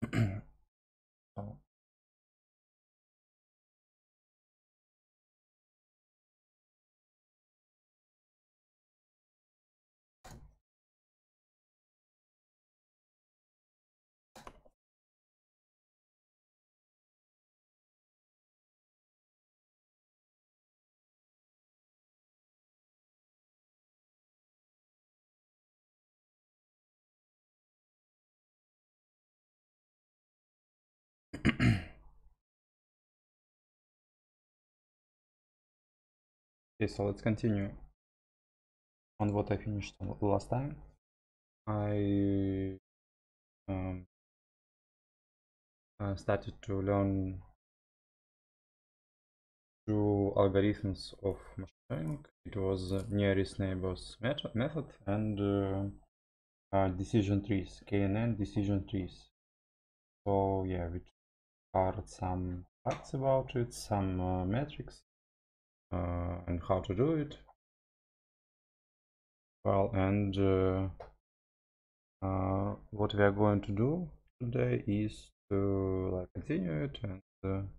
So, okay, so let's continue on what I finished last time. I started to learn through algorithms of machine learning. It was nearest neighbors method and decision trees, KNN decision trees. So yeah, we covered some facts about it, some metrics, and how to do it. Well, and what we are going to do today is to continue it and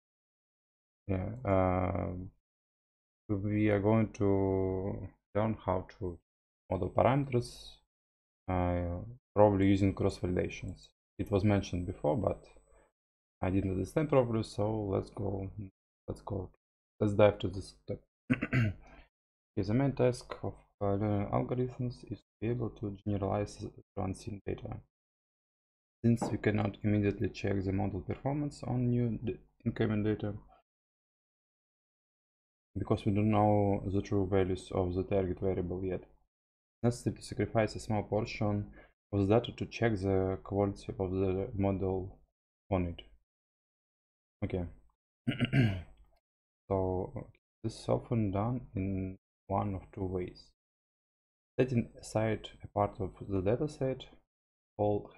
yeah, we are going to learn how to model parameters, probably using cross validations. It was mentioned before, but I didn't understand properly, so let's dive to this step. The main task of learning algorithms is to be able to generalize unseen data. Since we cannot immediately check the model performance on new incoming data, because we don't know the true values of the target variable yet, necessary to sacrifice a small portion of the data to check the quality of the model on it. Okay. So this is often done in one of two ways. Setting aside a part of the dataset, hold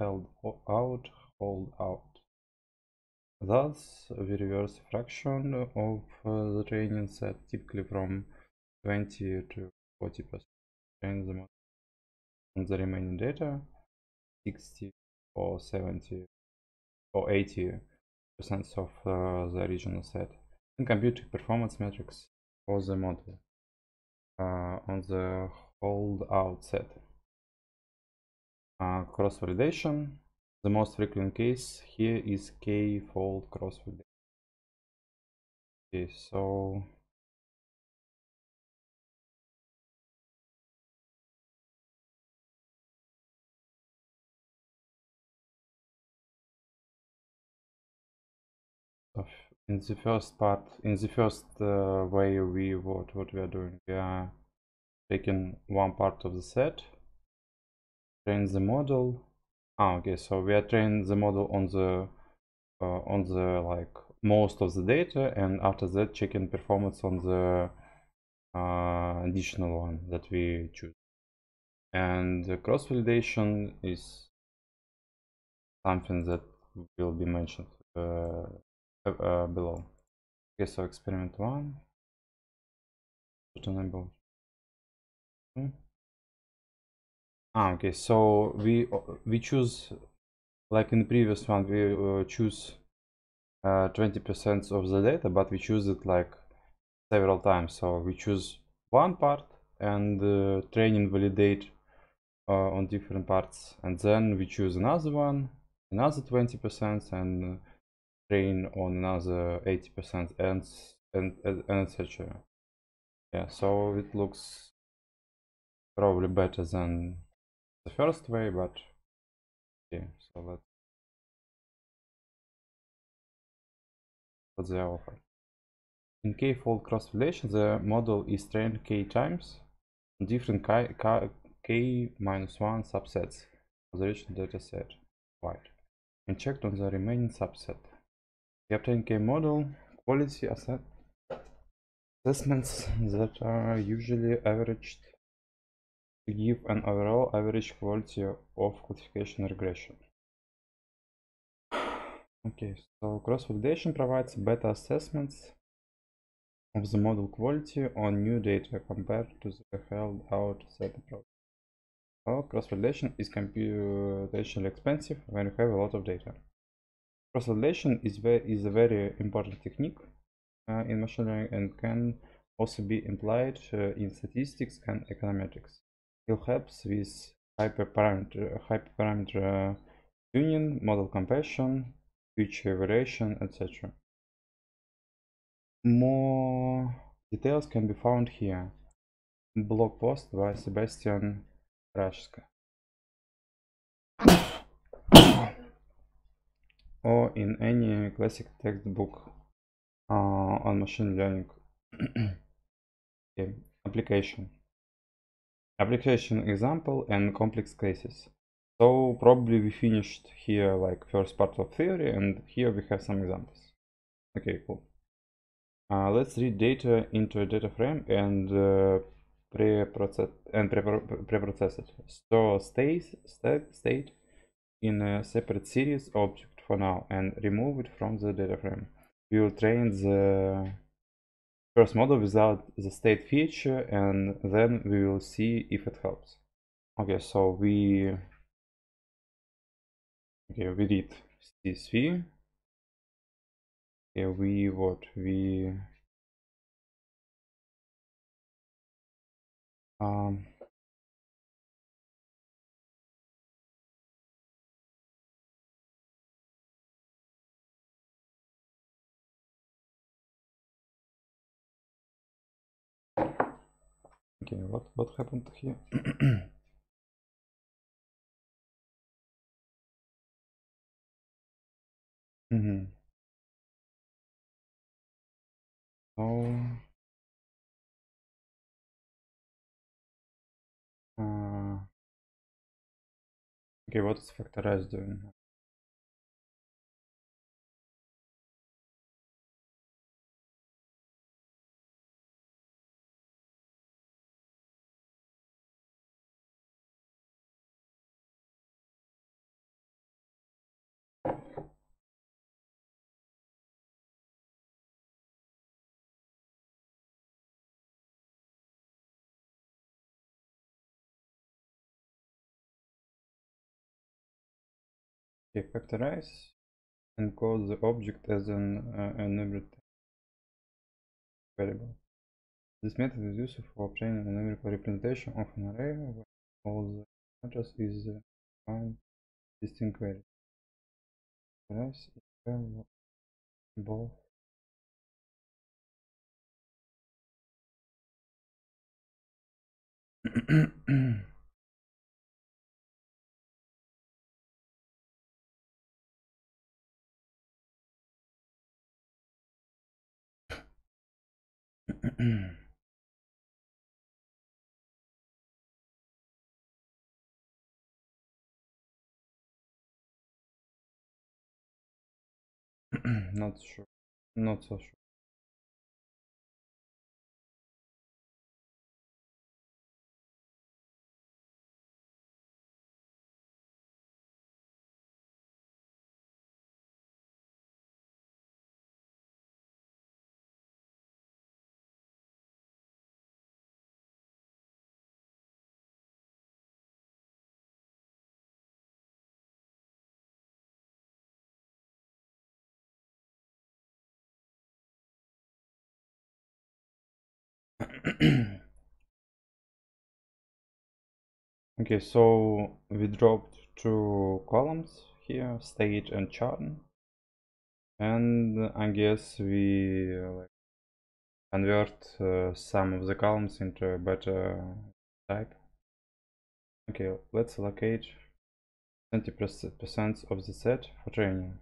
out. Thus, we reverse a fraction of the training set, typically from 20 to 40%. Train the model on the remaining data, 60 or 70 or 80% of the original set, and computing performance metrics for the model on the holdout set. Cross-validation. The most frequent case here is k-fold cross-validation. Okay, so in the first part, in the first way, what we are doing, we are taking one part of the set, train the model. Okay, so we are training the model on the like most of the data, and after that checking performance on the additional one that we choose. And the cross validation is something that will be mentioned below. Okay, so experiment 1, enable. Okay, so we choose, like in the previous one, we choose 20% of the data, but we choose it like several times. So we choose one part and train and validate on different parts, and then we choose another one, another 20%, and train on another 80%, and etc. Yeah, so it looks probably better than the first way, but yeah, so that's the offer. In k-fold cross-validation, the model is trained k times on different k-1 subsets of the original dataset, right, and checked on the remaining subset. The obtained k-model quality assessments that are usually averaged to give an overall average quality of classification regression. Okay, so cross-validation provides better assessments of the model quality on new data compared to the held out set approach. Well, cross-validation is computationally expensive when you have a lot of data. Cross-validation is a very important technique in machine learning and can also be employed in statistics and econometrics. It helps with hyperparameter tuning, model compression, feature evaluation, etc. More details can be found here. Blog post by Sebastian Rashka. Or in any classic textbook on machine learning. Okay. Application example and complex cases. So probably we finished here like first part of theory, and here we have some examples. Okay, cool. Let's read data into a data frame and pre-process it. So state in a separate series object for now and remove it from the data frame. We will train the first model without the state feature, and then we will see if it helps. Okay, so we read CSV. Okay, we okay, what happened here? So okay, what is factorize doing? Okay, factorize and call the object as an enumerate variable. This method is useful for obtaining a numerical representation of an array where all the address is one distinct variable. Factorize both not sure, not so sure. Okay, so we dropped two columns here, state and chart, and I guess we convert some of the columns into a better type. Okay, let's allocate 20% of the set for training,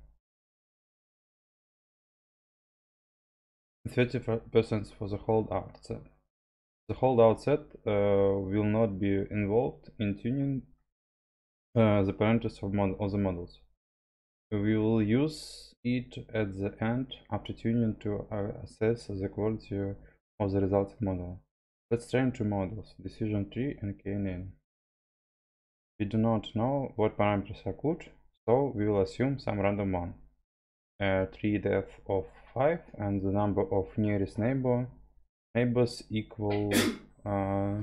30% for the holdout set. The holdout set will not be involved in tuning the parameters of the models. We will use it at the end after tuning to assess the quality of the resulting model. Let's train two models, decision tree and KNN. We do not know what parameters are good, so we will assume some random one. Tree depth of 5 and the number of nearest neighbors equal to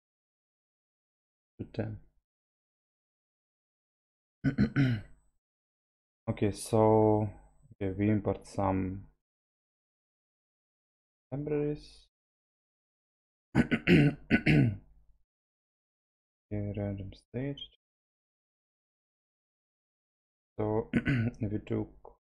10. Okay, so Okay, we import some libraries. Okay, random stage. So we took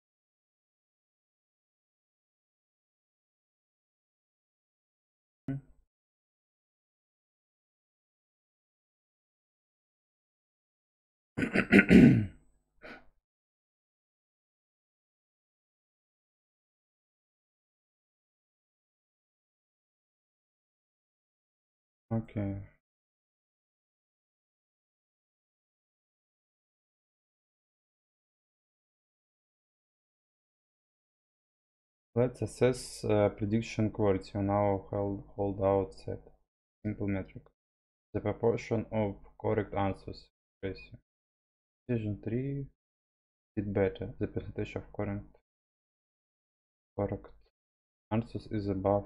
okay. Let's assess prediction quality on our holdout set. Simple metric. The proportion of correct answers. Accuracy. Decision 3 did better. The percentage of correct answers is above.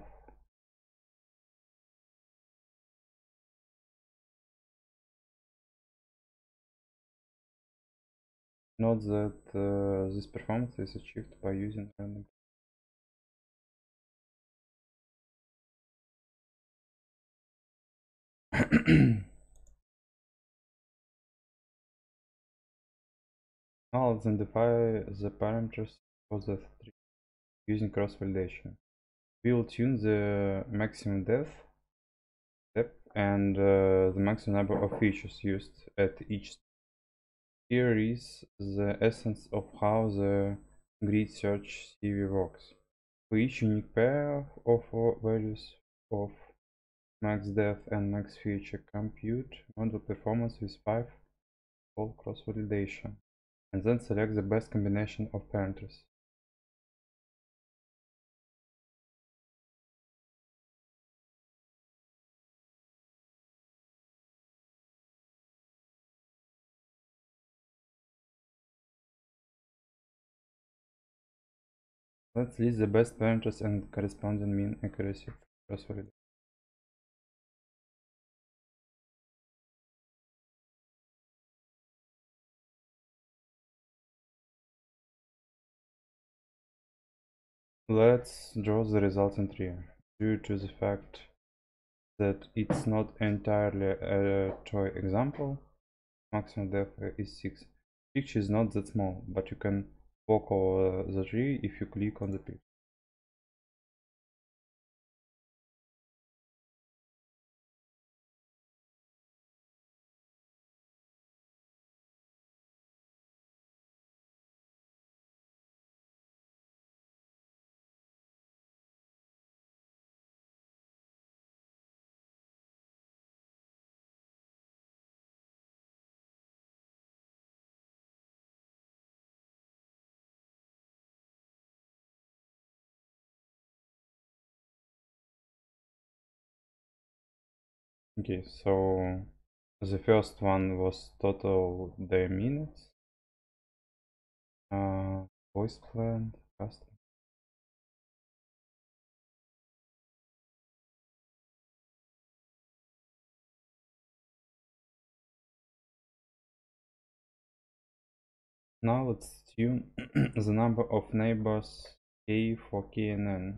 Note that this performance is achieved by using random. Now let's identify the parameters for the tree using cross-validation. We will tune the maximum depth and the maximum number of features used at each step. Here is the essence of how the grid search CV works. For each unique pair of values of max depth and max feature, compute model performance with 5-fold cross-validation, and then select the best combination of parameters. Let's list the best parameters and corresponding mean accuracy cross-validation. Let's draw the resultant tree. Due to the fact that it's not entirely a toy example, maximum depth is 6. Picture is not that small, but you can walk over the tree if you click on the picture. Okay, so the first one was total day minutes, voice plan, custom. Now let's tune the number of neighbors K for KNN.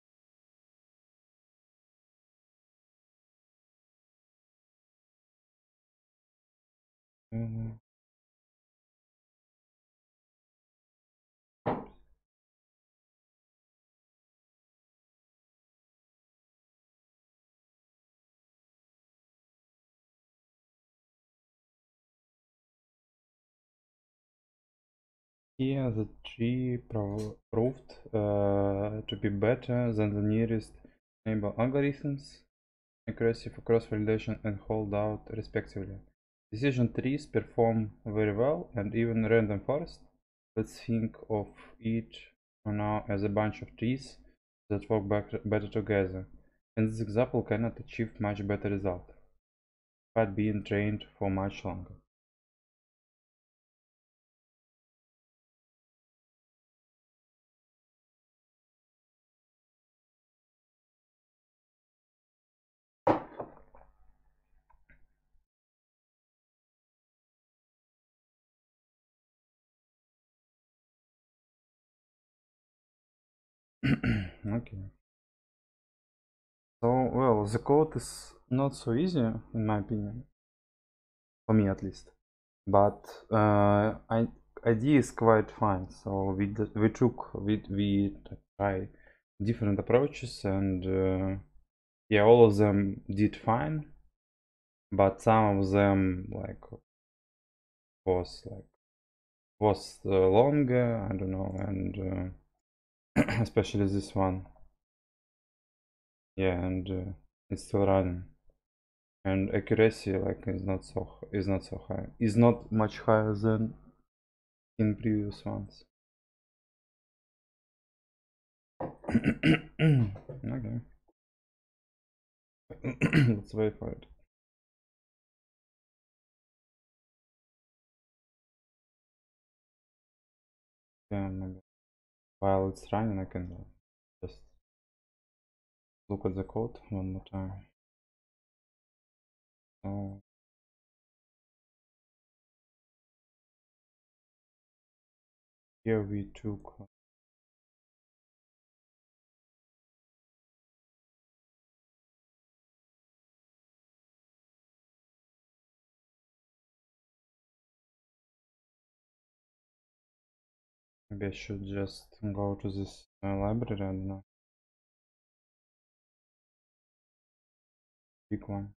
Here the tree proved to be better than the nearest neighbor algorithms, accuracy for cross-validation and holdout respectively. Decision trees perform very well, and even random forest. Let's think of it for now as a bunch of trees that work better together, and this example cannot achieve much better result, but being trained for much longer. Okay. So, well, the code is not so easy, in my opinion, for me at least. But idea is quite fine. So we try different approaches, and yeah, all of them did fine. But some of them was longer, I don't know, and especially this one. Yeah, and it's still running, and accuracy is not so high. Is not much higher than in previous ones. Okay. Let's wait for it. Yeah, maybe while it's running, I can just look at the code one more time. So here we took. Maybe I should just go to this library. I don't know. Big one.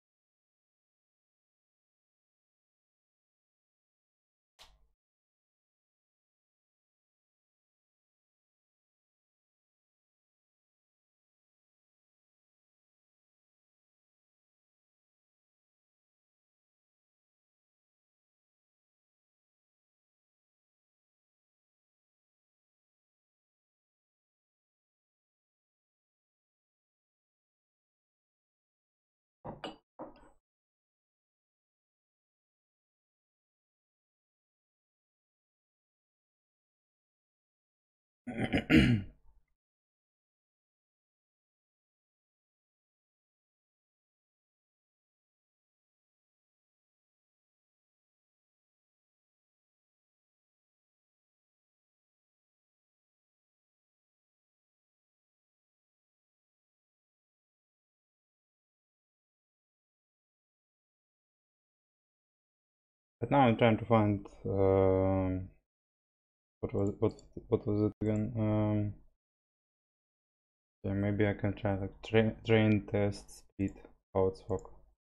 But now I'm trying to find what was it again? Yeah, maybe I can try like train test speed, how it's work.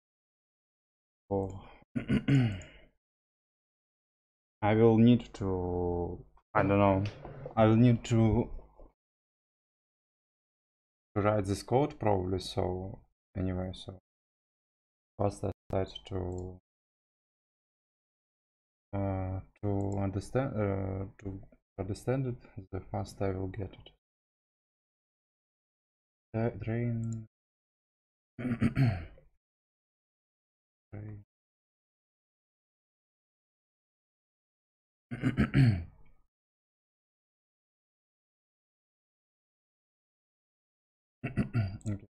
Oh. I will need to, I don't know, I will need to write this code probably. So anyway, so first I start to understand it, the faster I will get it. Train. Train. Okay.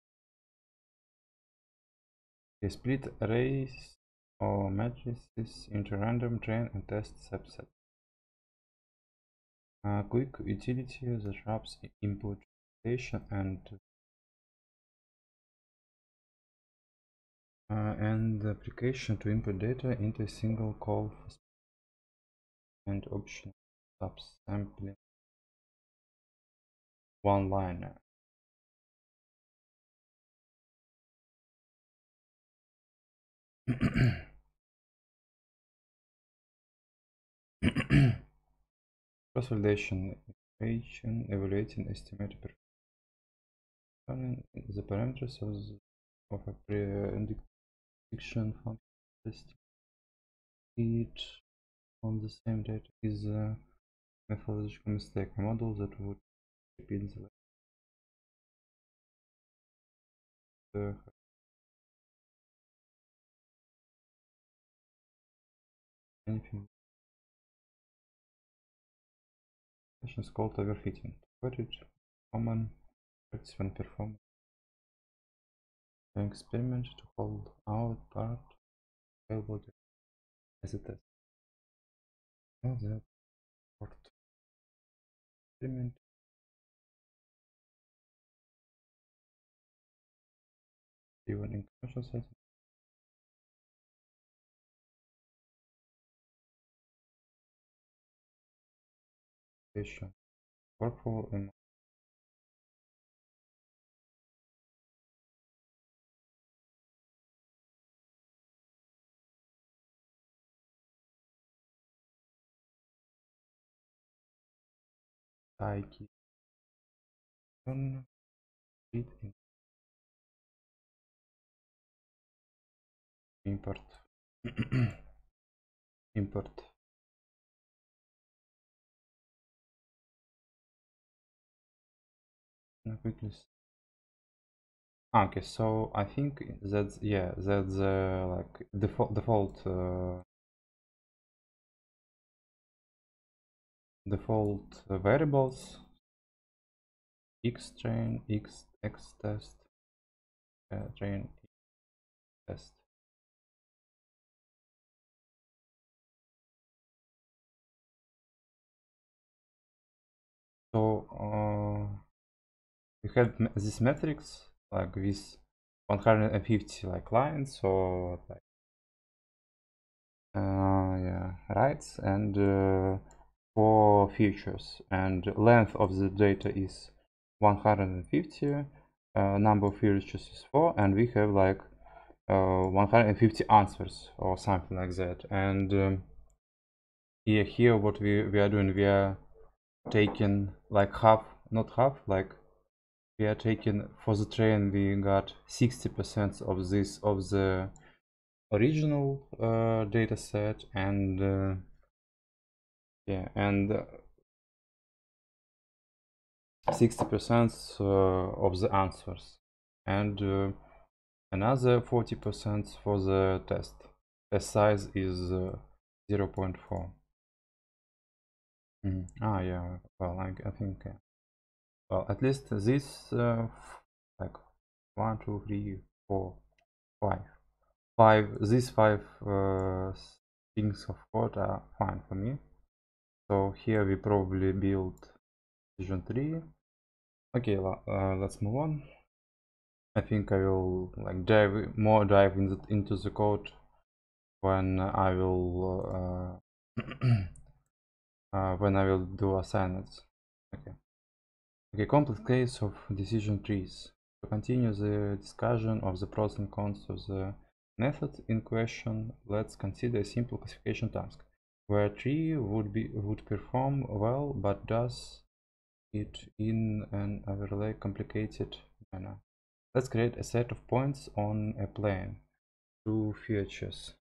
Split arrays or matrices into random train and test subset. Quick utility that wraps input station and the application to input data into a single call and option subsampling one liner. Cross-validation equation evaluating estimated performance. The parameters of a prediction function test it on the same data is a methodological mistake. A model that would repeat the anything is called overfitting. What is common practice when performing an experiment to hold out part available as a test. Now the port experiment even in commercial setting. Workflow and key read import import. Quickly. Okay, so I think that's that's like default variables x train x test train test. So we have this metrics like with 150 like lines, so like yeah, rights and 4 features, and length of the data is 150, number of features is 4, and we have like 150 answers or something like that. And here what we are doing, we are taking like half, not half, like we are taking for the train, we got 60% of this of the original data set, and yeah, and 60% of the answers, and another 40% for the test. Test size is 0.4. Ah, yeah. Well, I think well, at least this like 1, 2, 3, 4, 5. These 5 things of code are fine for me. So here we probably build decision tree. Okay, let's move on. I think I will like dive into the code when I will when I will do assignments. Okay. Okay, complex case of decision trees. To continue the discussion of the pros and cons of the method in question, let's consider a simple classification task where a tree would perform well but does it in an overly complicated manner. Let's create a set of points on a plane. 2 features.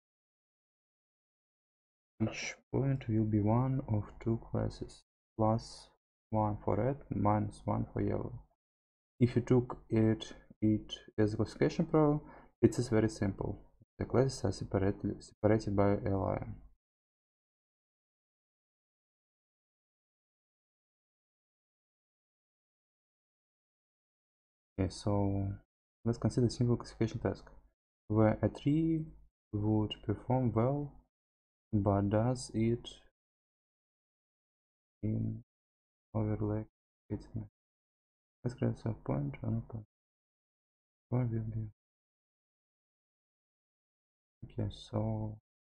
Each point will be one of 2 classes, +1 for red, -1 for yellow. If you took it as a classification problem, it is very simple. The classes are separated by a line. Okay, so let's consider a simple classification task where a tree would perform well, but does it in overlay. Let's create a point on a point. Where will be? Okay, so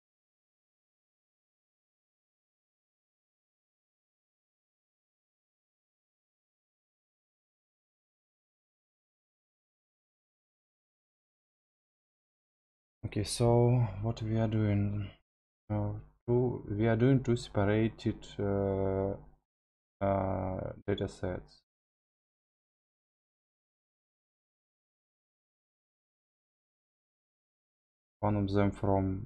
okay, so what we are doing? We are doing 2 separated data sets. One of them from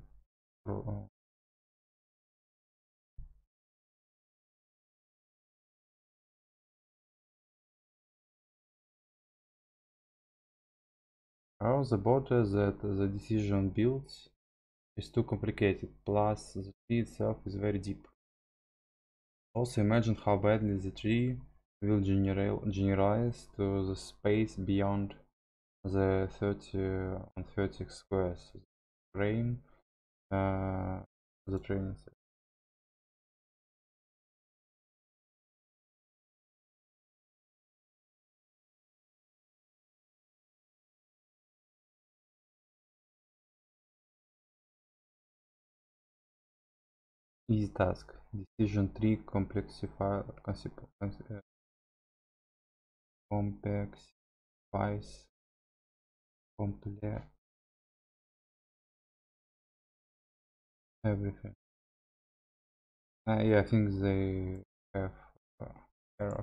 the border that the decision builds is too complicated, plus the tree itself is very deep. Also imagine how badly the tree will generalize to the space beyond the 30 on 30 squares. Train the training set. Easy task. Decision tree complexifies complex everything. Yeah, I think they have error.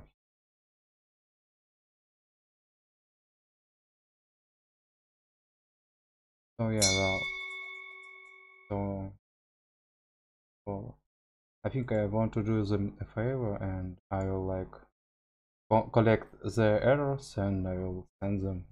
So yeah, well, so I think I want to do them a favor, and I will like collect the errors and I will send them.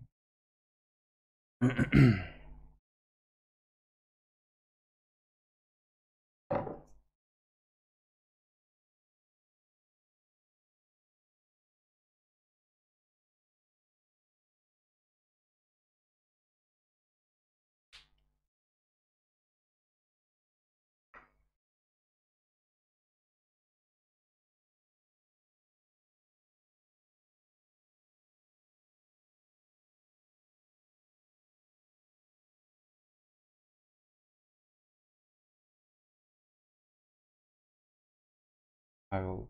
I will.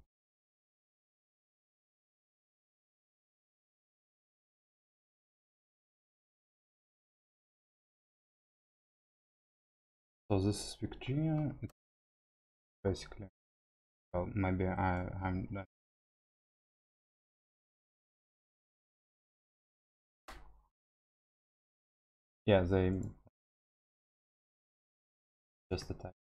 So this is Victoria. It's basically, well, maybe I'm not. Yeah, they just attack.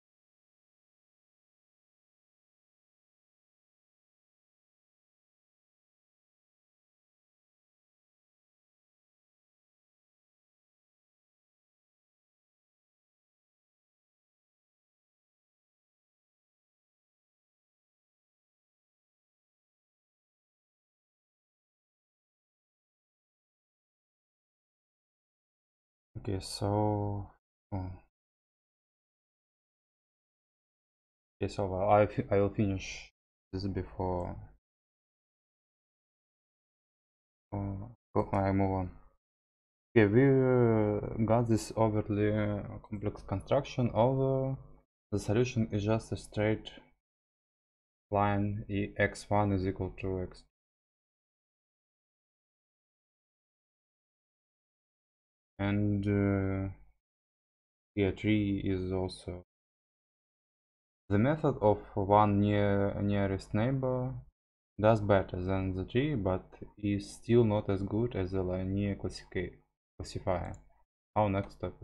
Okay, so. Oh. Okay, so well, I will finish this before I move on. Okay, we got this overly complex construction, although the solution is just a straight line x1 is equal to x. And yeah, tree is also the method of one nearest neighbor does better than the tree, but is still not as good as the linear classifier. Our next topic.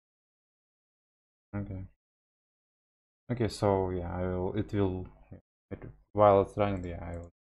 Okay. Okay, so yeah, I will. It will. While it's running, yeah, I will.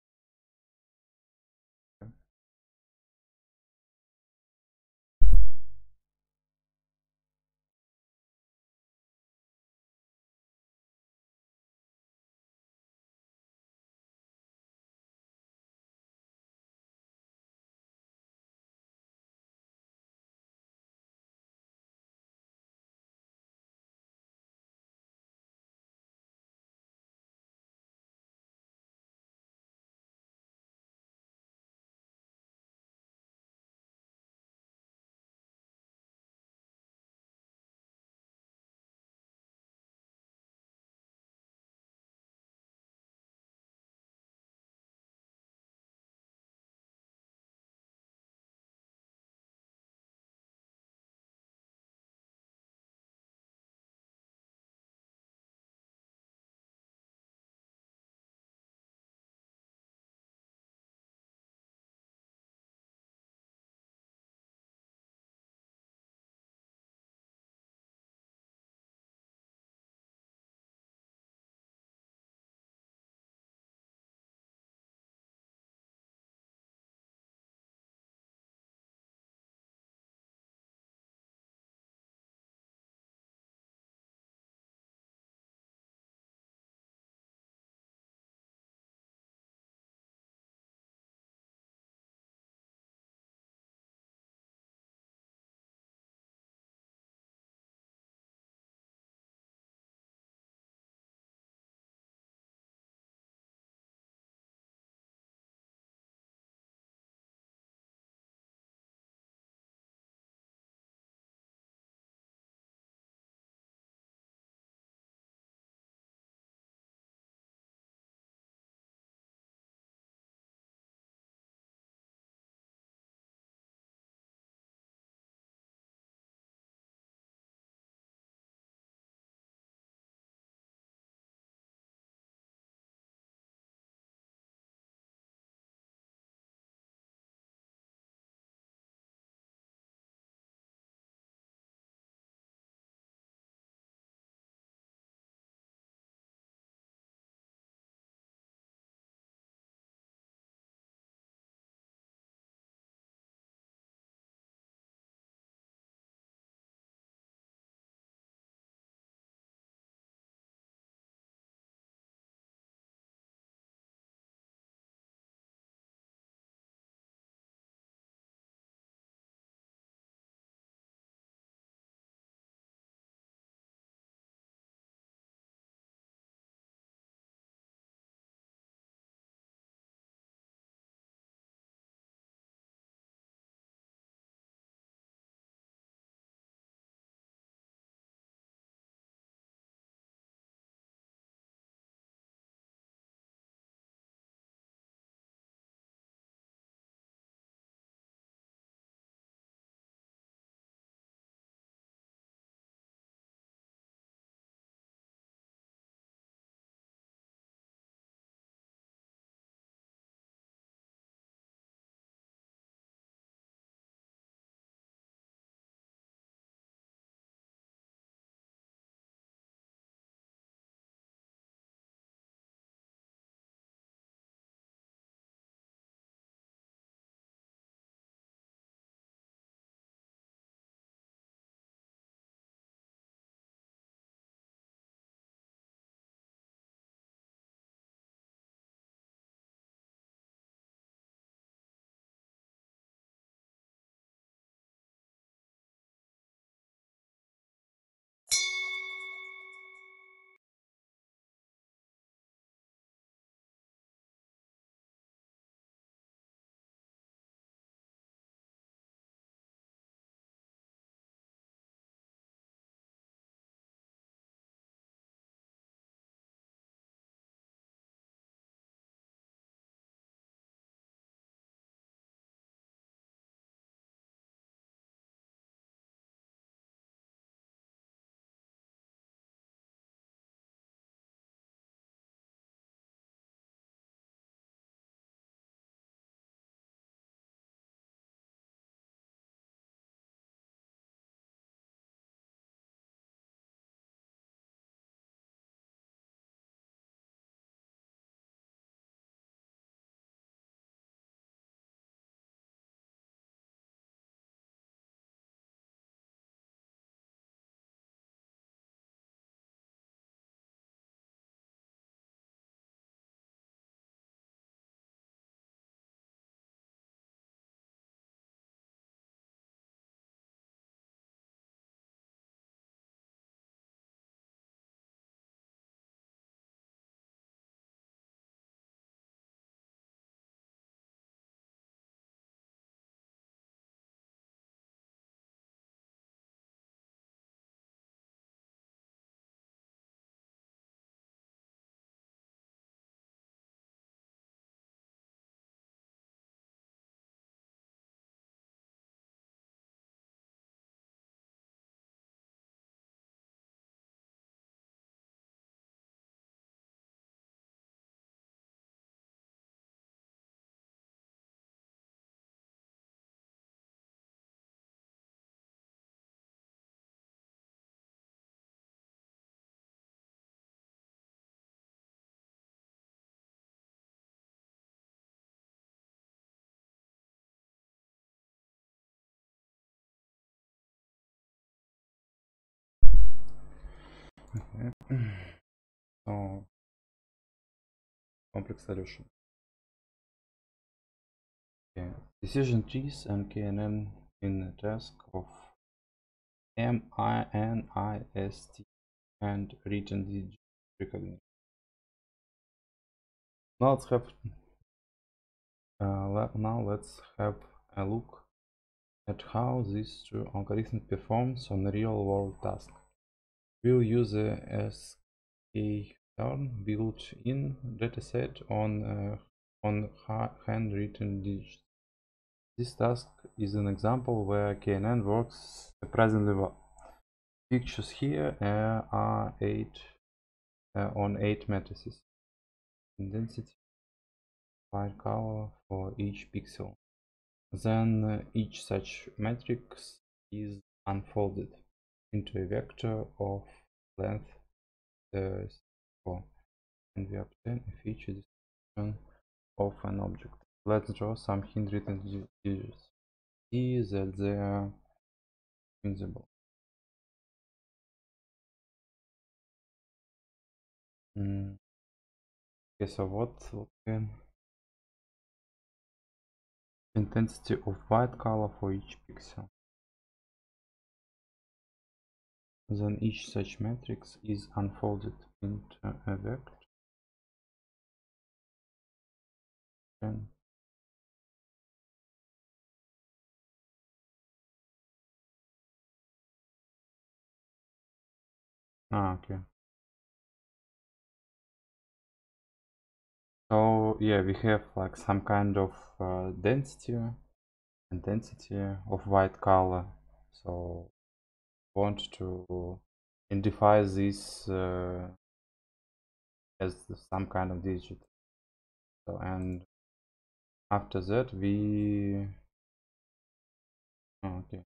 So complex solution. Okay. Decision trees and KNN in the task of MINIST and written digit recognition. Now let's have a look at how this two algorithm performs on a real-world task. We'll use a sklearn built-in dataset on handwritten digits. This task is an example where KNN works surprisingly well. Pictures here are on 8 matrices. Density, white color for each pixel. Then each such matrix is unfolded into a vector of length 4, and we obtain a feature description of an object. Let's draw some handwritten digits. See that they are invisible. Okay, so what can intensity of white color for each pixel? Then each such matrix is unfolded into a vector. And okay. So yeah, we have like some kind of density, intensity of white color. So want to identify this as some kind of digit. So and after that we okay.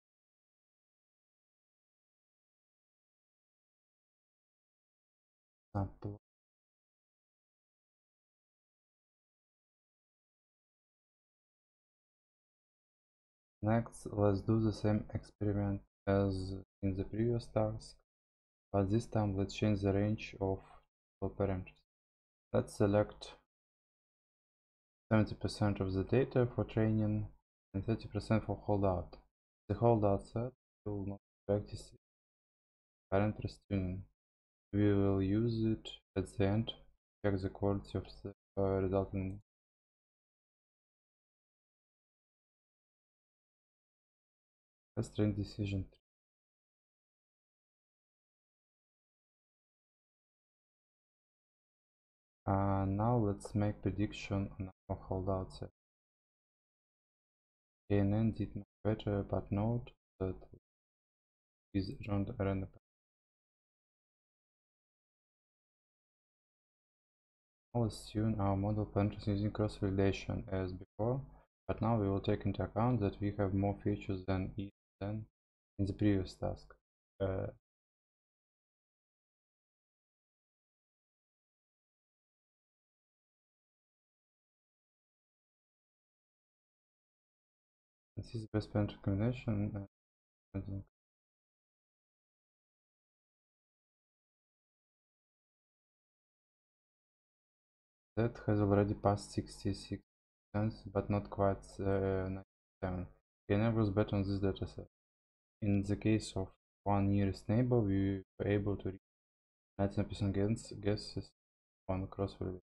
Sample. Next, let's do the same experiment as in the previous task, but this time let's change the range of parameters. Let's select 70% of the data for training and 30% for holdout. The holdout set will not practice parameters tuning. We will use it at the end to check the quality of the resulting. Let's train decision tree. Now let's make prediction on our holdout set. KNN did much better, but note that is random. Now let's tune our model parameters using cross-validation as before, but now we will take into account that we have more features than in the previous task. This is the best parameter combination. That has already passed 66%, but not quite 97. KNN was better on this dataset. In the case of one nearest neighbor, we were able to reach 90% guesses on cross-validation.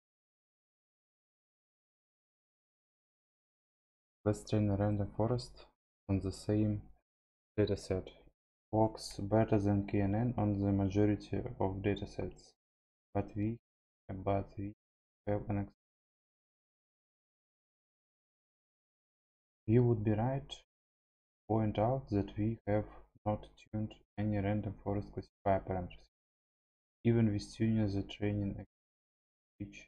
Let's train a random forest on the same dataset. Works better than KNN on the majority of datasets, but we have an you would be right to point out that we have not tuned any random forest classifier parameters. Even with tuning, the training reached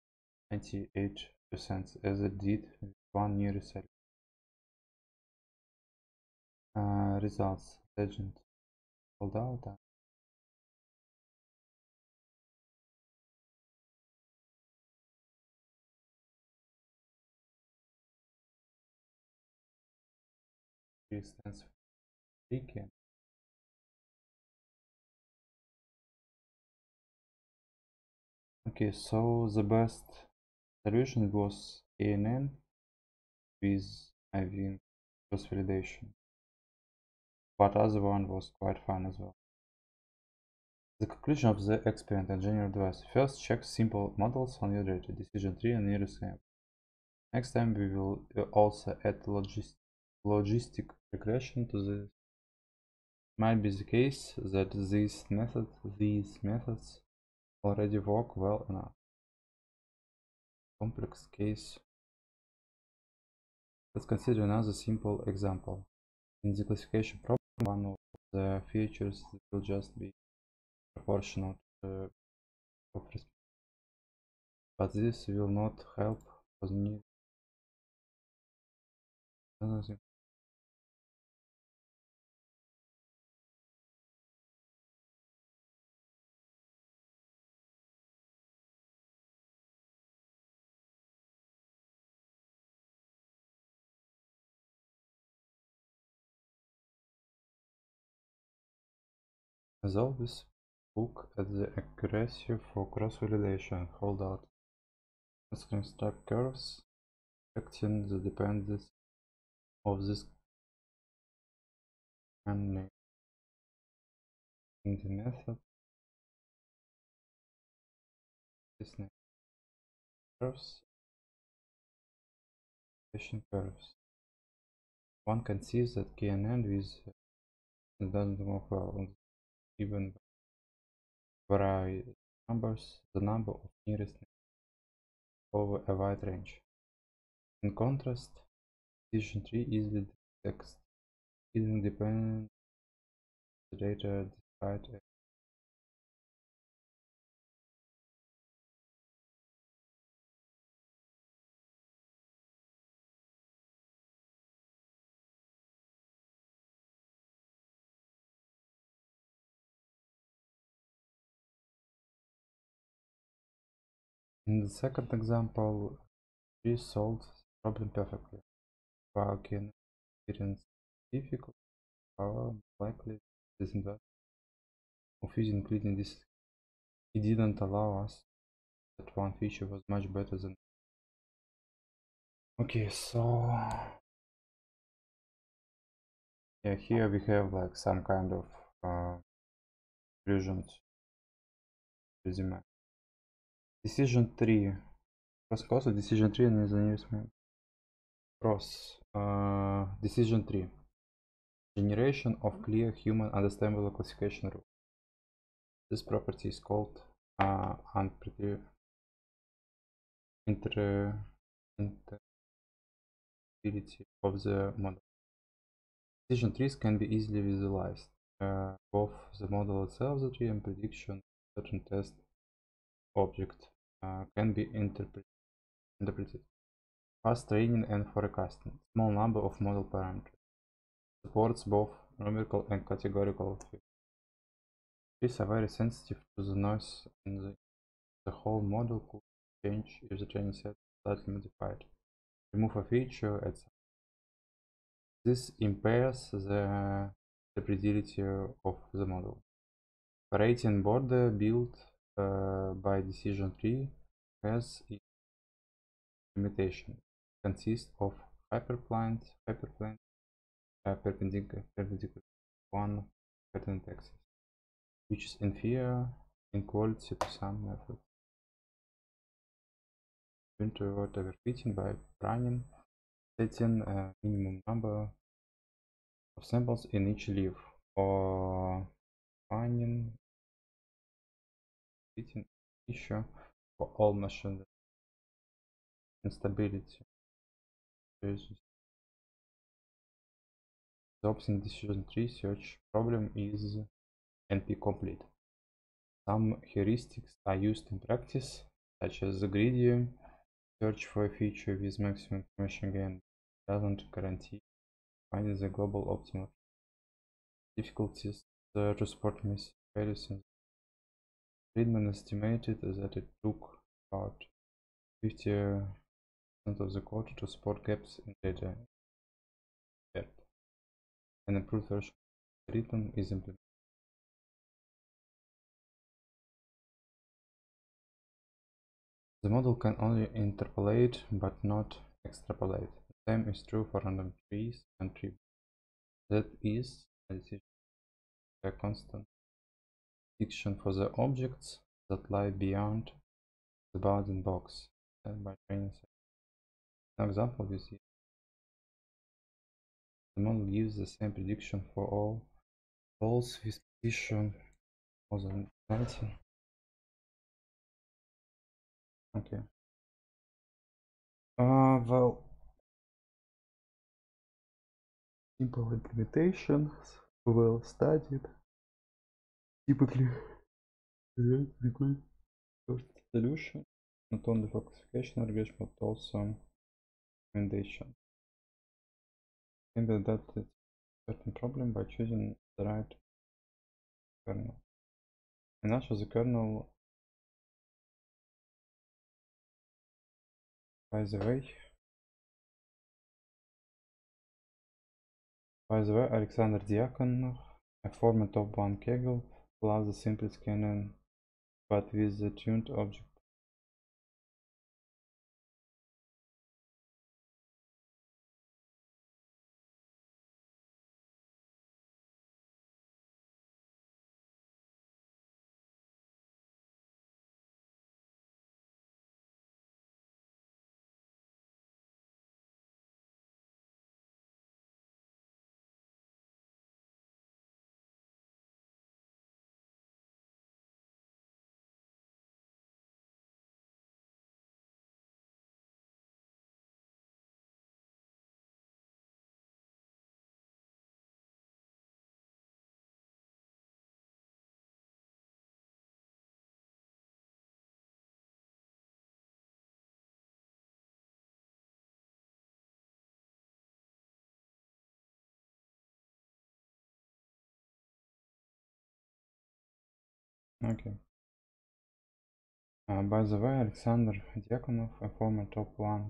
98% as it did with one nearest cell. Results legend holdout. Stands for weekend. Okay, so the best solution was KNN with, I think, cross validation, but other one was quite fun as well. The conclusion of the experiment and general advice: first, check simple models on your data, decision tree and nearest sample. Next time we will also add logistic regression to this. Might be the case that these methods already work well enough. Complex case. Let's consider another simple example. In the classification problem, one of the features will just be proportional to the of, but this will not help us need another thing. As always, look at the accuracy for cross-validation. Hold out. Let's construct curves, affecting the dependence of this and in the method. This curves, curves. One can see that KNN with doesn't work well, even vary numbers, the number of nearest over a wide range. In contrast, decision tree easily detects hidden dependent data despite a In the second example, we solved the problem perfectly. While can experience difficult, however, likely this investment of using including this, it didn't allow us that one feature was much better than. Okay, so yeah, here we have like some kind of conclusions resume. Decision tree. Cross decision tree and the nearest cross decision tree. Generation of clear human understandable classification rule. This property is called interoperability of the model. Decision trees can be easily visualized. Both the model itself, the tree, and prediction of certain test object can be interpreted. Fast training and forecasting. Small number of model parameters. Supports both numerical and categorical fields. Trees are very sensitive to the noise, and the whole model could change if the training set is slightly modified. Remove a feature, etc. This impairs the readability of the model. Operating border built by decision tree has its limitation. It consists of hyperplane perpendicular one pattern axis, which is inferior in quality to some methods. To avoid overfitting by running, setting a minimum number of samples in each leaf, or finding fitting issue for all machine instability. The option decision tree search problem is NP complete. Some heuristics are used in practice, such as the greedy search for a feature with maximum information gain doesn't guarantee finding the global optimal. Difficulties to support misvalues. Friedman estimated that it took about 50% of the code to support gaps in data. An improved version of the algorithm is implemented. The model can only interpolate but not extrapolate. The same is true for random trees and tree. That is a decision, a constant prediction for the objects that lie beyond the bounding box set by training set. An example we see the model gives the same prediction for all balls with precision more than 90. Okay. Well, simple implementations, well studied, typically because first solution, not only for classification regression but also recommendation. Maybe that is a certain problem by choosing the right kernel. And actually the kernel, by the way, Alexander Diakonov, a former top 1 Kegel, allows the simplest kernel but with the tuned object. Okay. By the way, Alexander Diakonov, a former top 1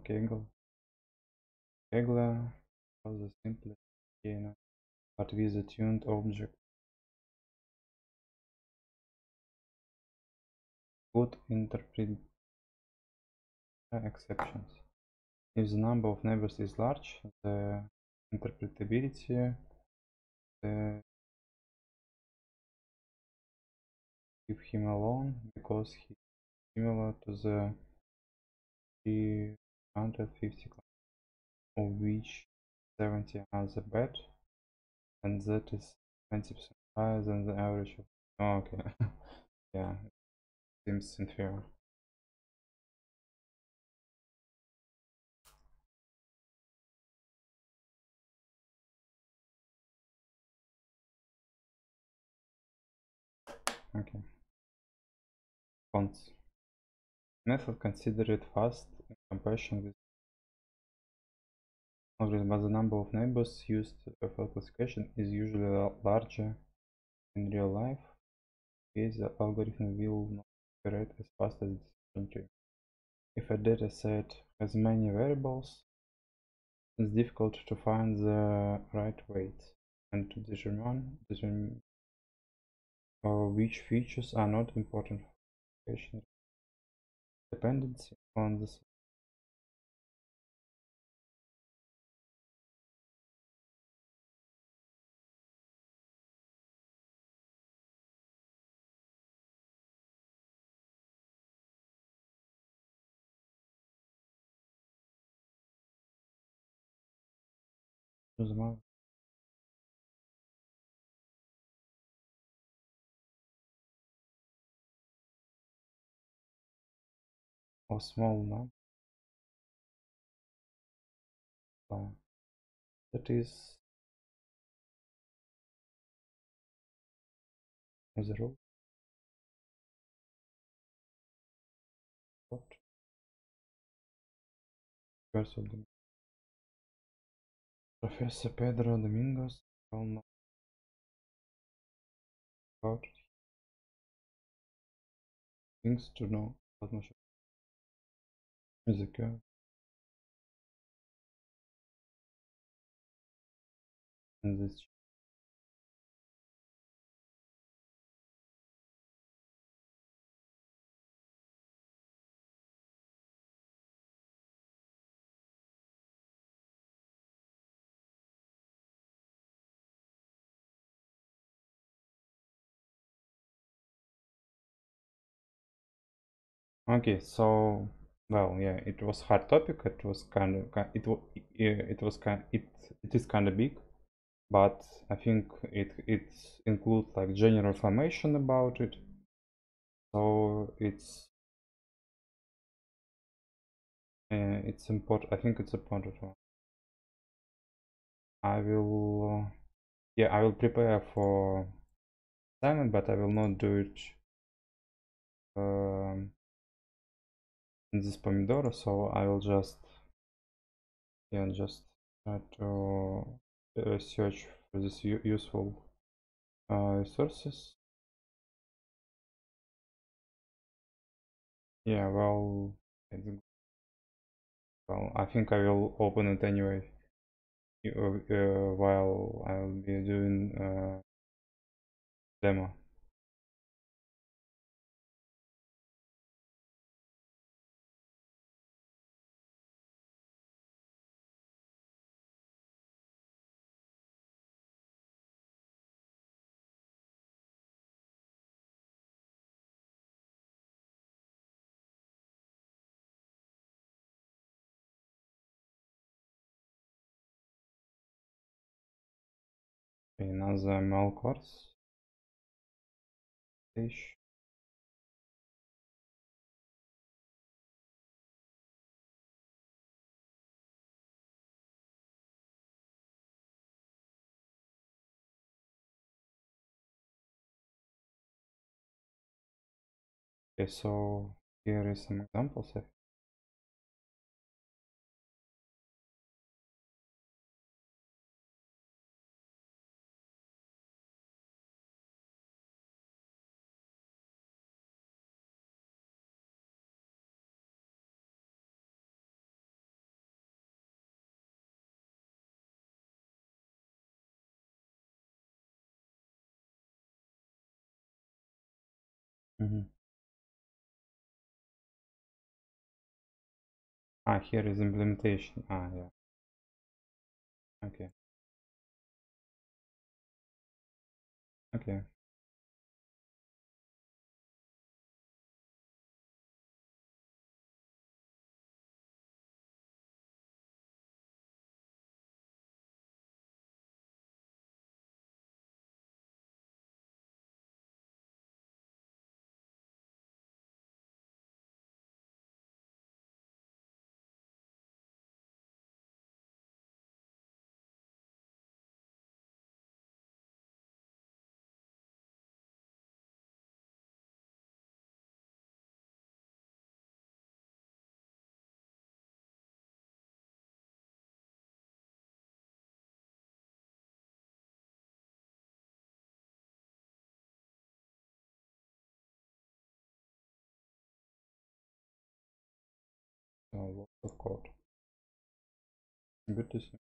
Kegler, was the simplest kernel but with a tuned object. Good interpret exceptions. If the number of neighbors is large, the interpretability leave him alone because he is similar to the 350 class, of which 70 are the bad, and that is 20% higher than the average of. Oh, okay. Yeah, seems unfair. Okay. Cons. Method considered fast in comparison with algorithm, but the number of neighbors used for classification is usually larger in real life. In case the algorithm will not operate as fast as decision tree. If a data set has many variables, it's difficult to find the right weight and to determine which features are not important for classification. Dependency on the amount of small number that is as a rule. What? Professor Pedro Domingos told me about things to know about machine is a curve in this. Okay, so well, yeah, it was hard topic. It was kind of it was kind it is kind of big, but I think it includes like general information about it. So it's important. I think it's important one. I will yeah, I will prepare for assignment, but I will not do it in this Pomodoro. So I will just try to search for this useful resources. Yeah, well, I think I will open it anyway while I'll be doing demo. Another ML course page. Okay, so here is some examples. Ah, here is implementation. Ah, yeah. Okay. Okay. So lots of code. Good to see.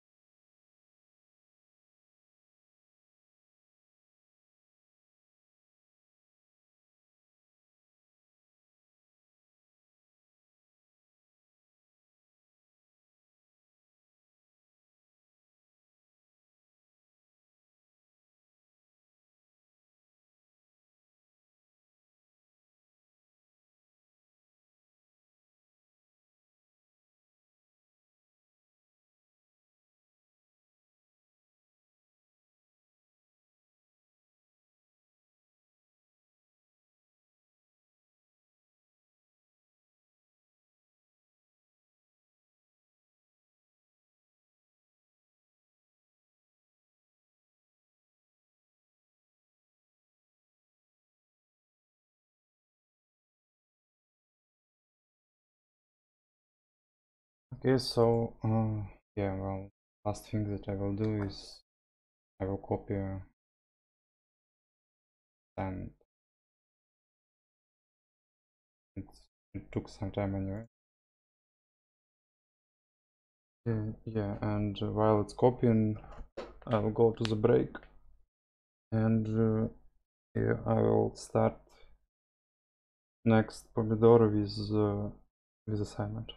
Okay, so yeah, well, last thing that I will do is I will copy and it took some time anyway. Yeah, and while it's copying, I will go to the break and yeah, I will start next Pomodoro with assignment.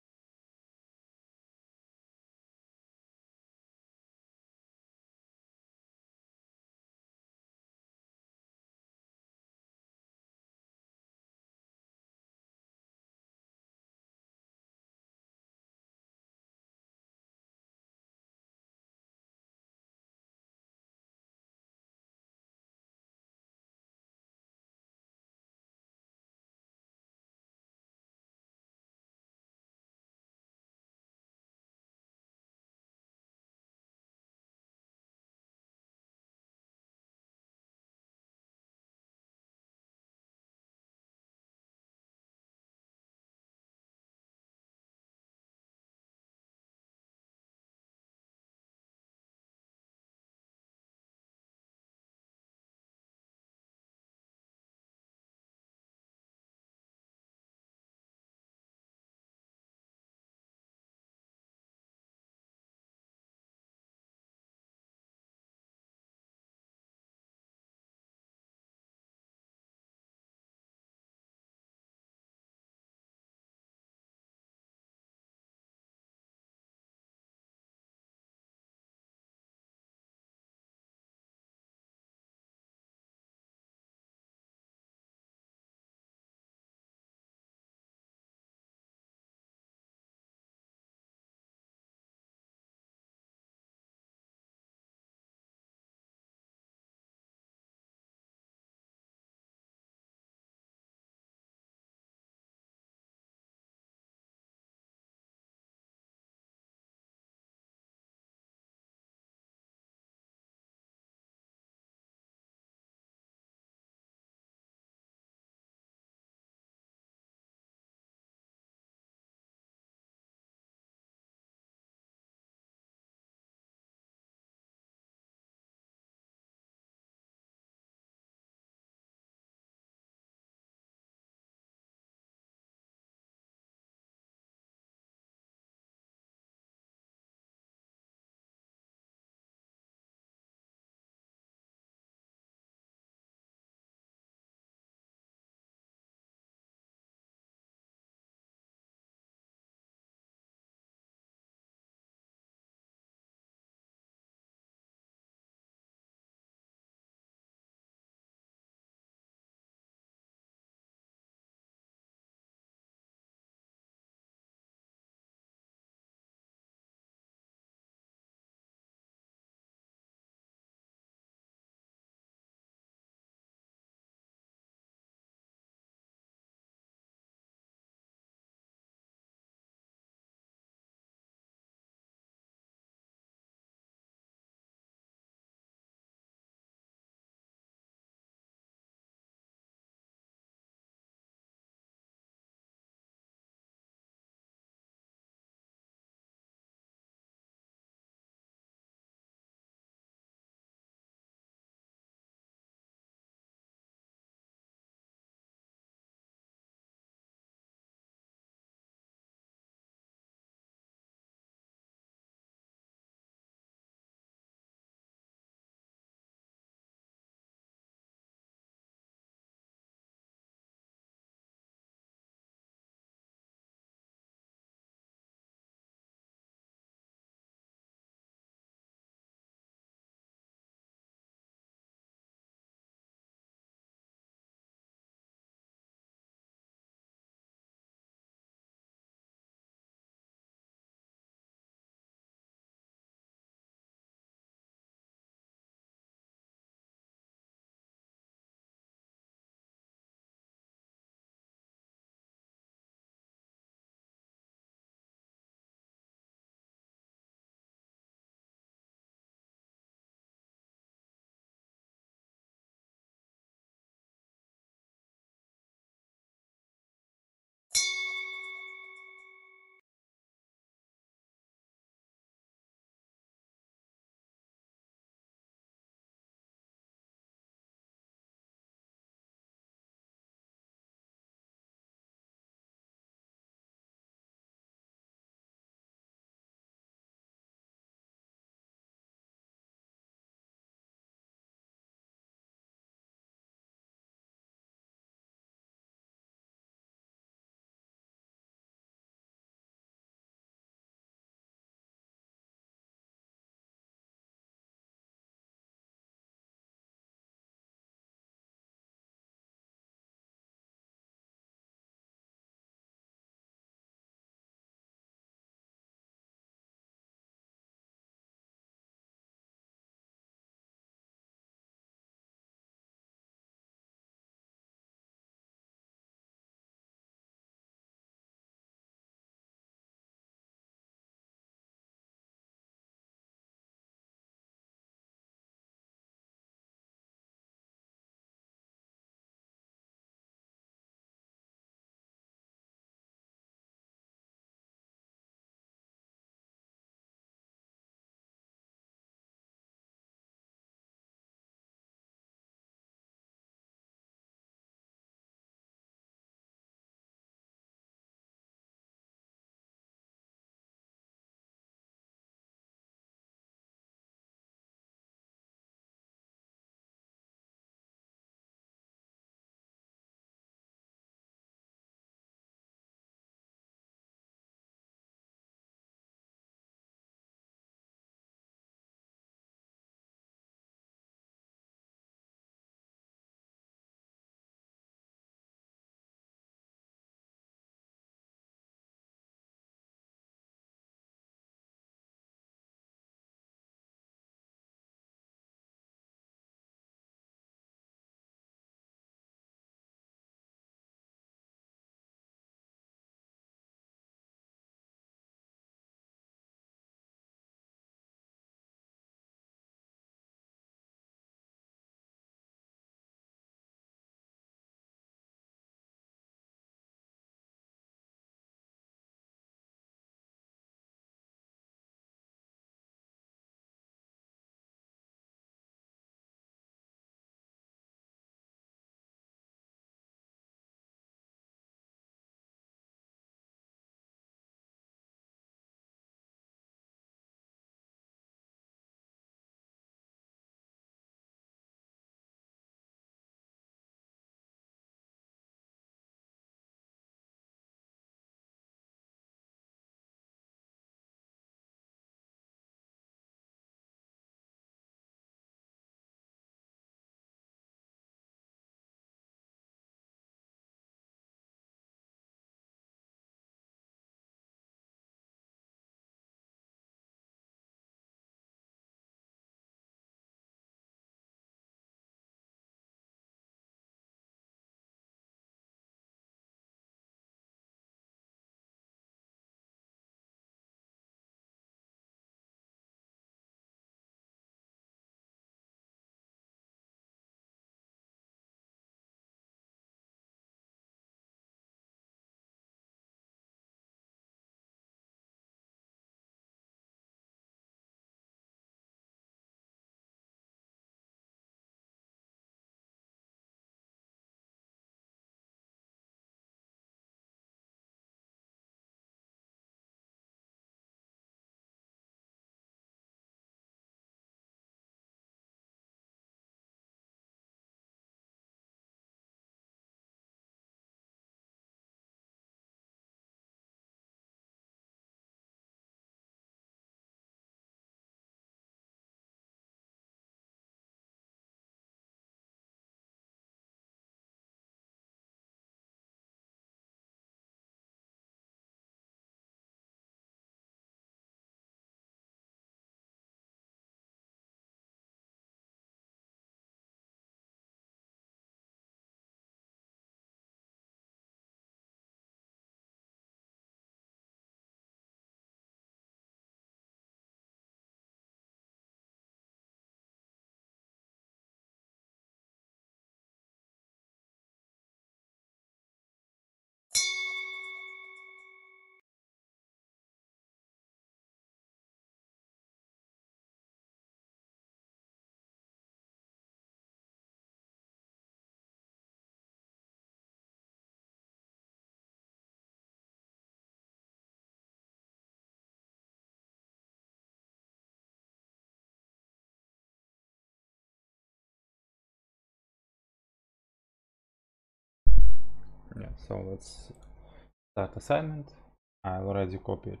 Yeah, so let's start assignment. I already copied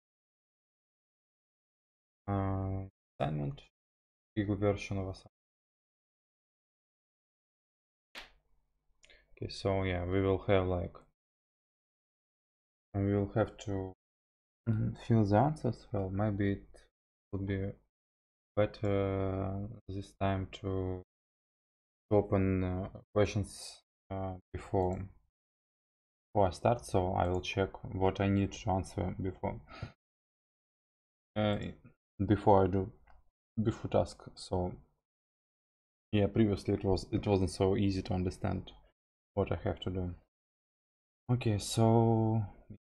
assignment, big version of assignment. Okay, so yeah, we will have like we will have to fill the answers. Well, maybe it would be better this time to open questions before I start, so I will check what I need to answer before I do before task. So yeah, previously it wasn't so easy to understand what I have to do. Okay, so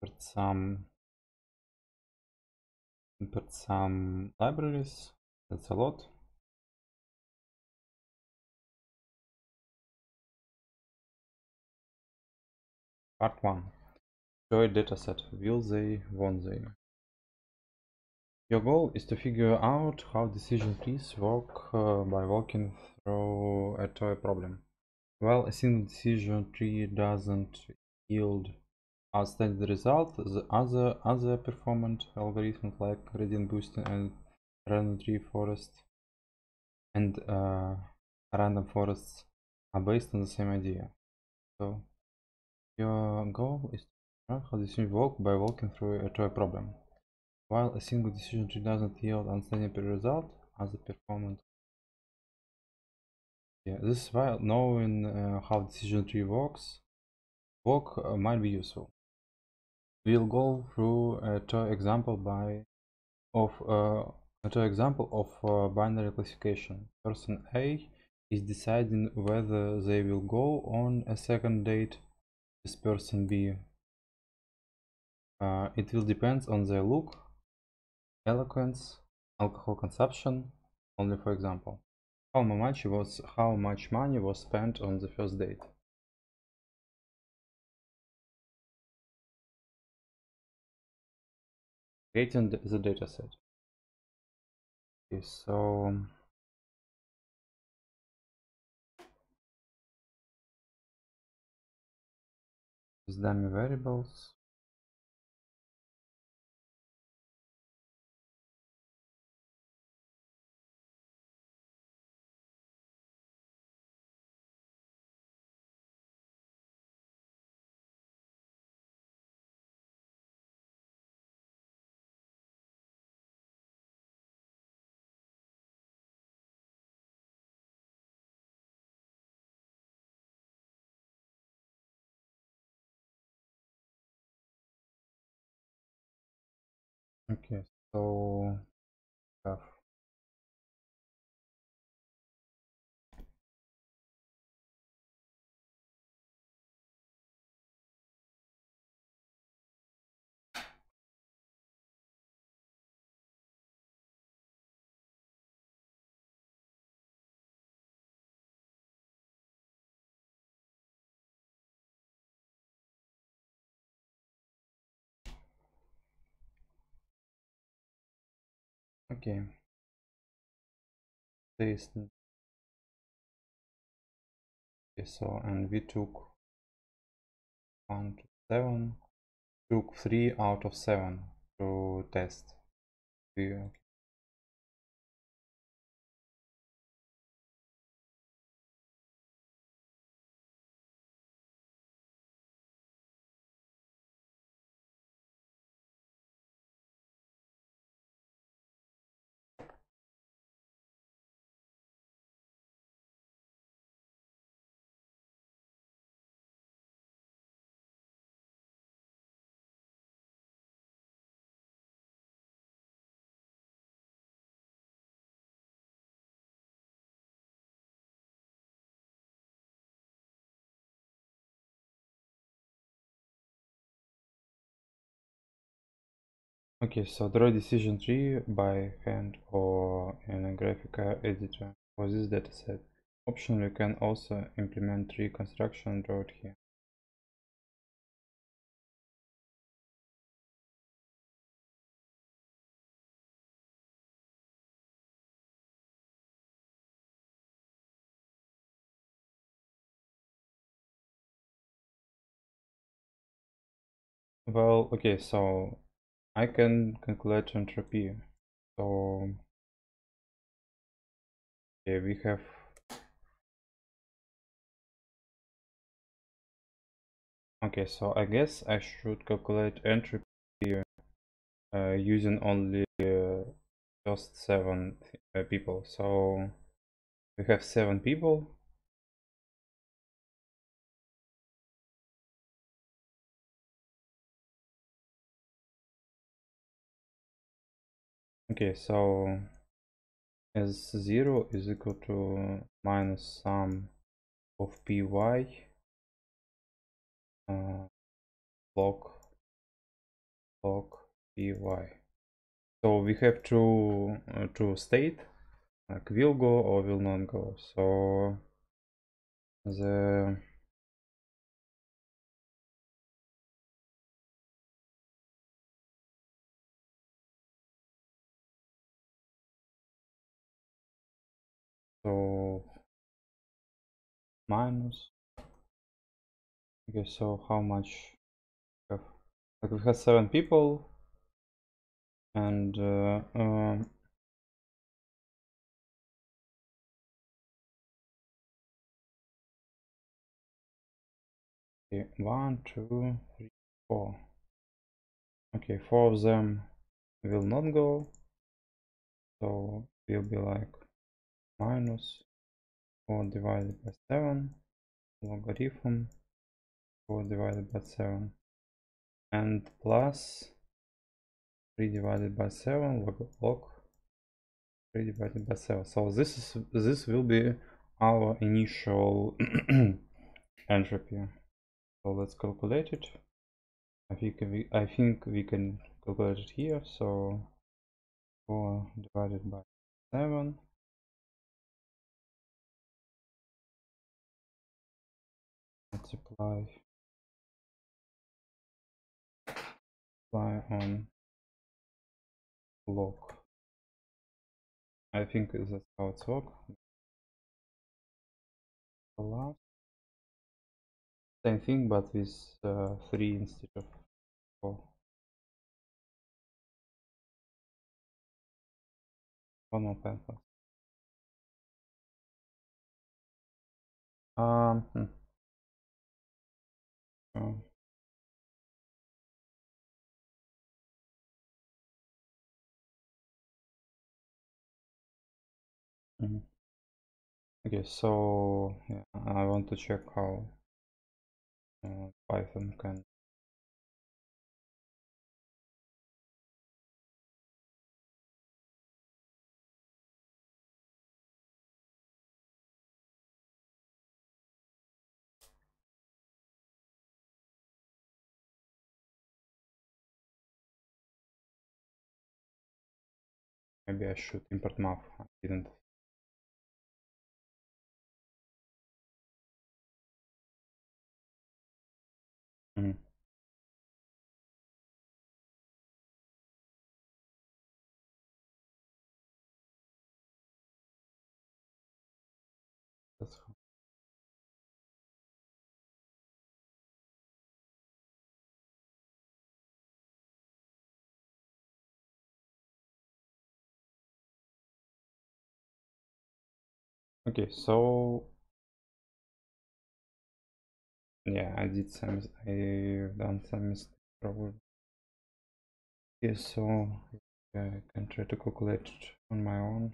import some libraries. That's a lot. Part 1. Show a dataset. Will they, won't they? Your goal is to figure out how decision trees work by walking through a toy problem. Well, a single decision tree doesn't yield outstanding result. The other performant algorithms like gradient boosting and random tree forest and random forests are based on the same idea. So your goal is to figure out how decisions work by walking through a toy problem. While a single decision tree doesn't yield outstanding result, other performant. Yeah, this is why knowing how decision tree works might be useful. We'll go through a toy example of binary classification. Person A is deciding whether they will go on a second date with person B. It will depend on their look, eloquence, alcohol consumption, only for example. How much money was spent on the first date? Creating the dataset. Okay, so with dummy variables. Okay, so have okay. This okay, so and we took 1 to 7, took 3 out of 7 to test. Okay. Okay, so draw decision tree by hand or in a graphic editor for this dataset. Optionally, you can also implement tree construction and draw it here. Well, okay, so I can calculate entropy. So okay, we have okay, so I guess I should calculate entropy using only just 7 people. So we have 7 people. Okay, so as 0 is equal to minus sum of py log py. So we have true state, like will go or will not go. So the so minus. Okay, so how much we have? Like we have 7 people, and okay, 1, 2, 3, 4. Okay, 4 of them will not go, so will be like minus 4 divided by 7 logarithm 4 divided by 7 and plus 3 divided by 7 log 3 divided by 7. So this will be our initial entropy. So let's calculate it. I think we can calculate it here. So 4 divided by 7 multiply on log. I think that's how it's works. Same thing, but with 3 instead of 4. One more pencil. Hmm. Oh, mhm. Okay, so yeah, I want to check how Python can. Maybe I should import math. I didn't. Mhm. That's okay. So yeah, I've done some mistakes probably. Okay, so I can try to calculate it on my own.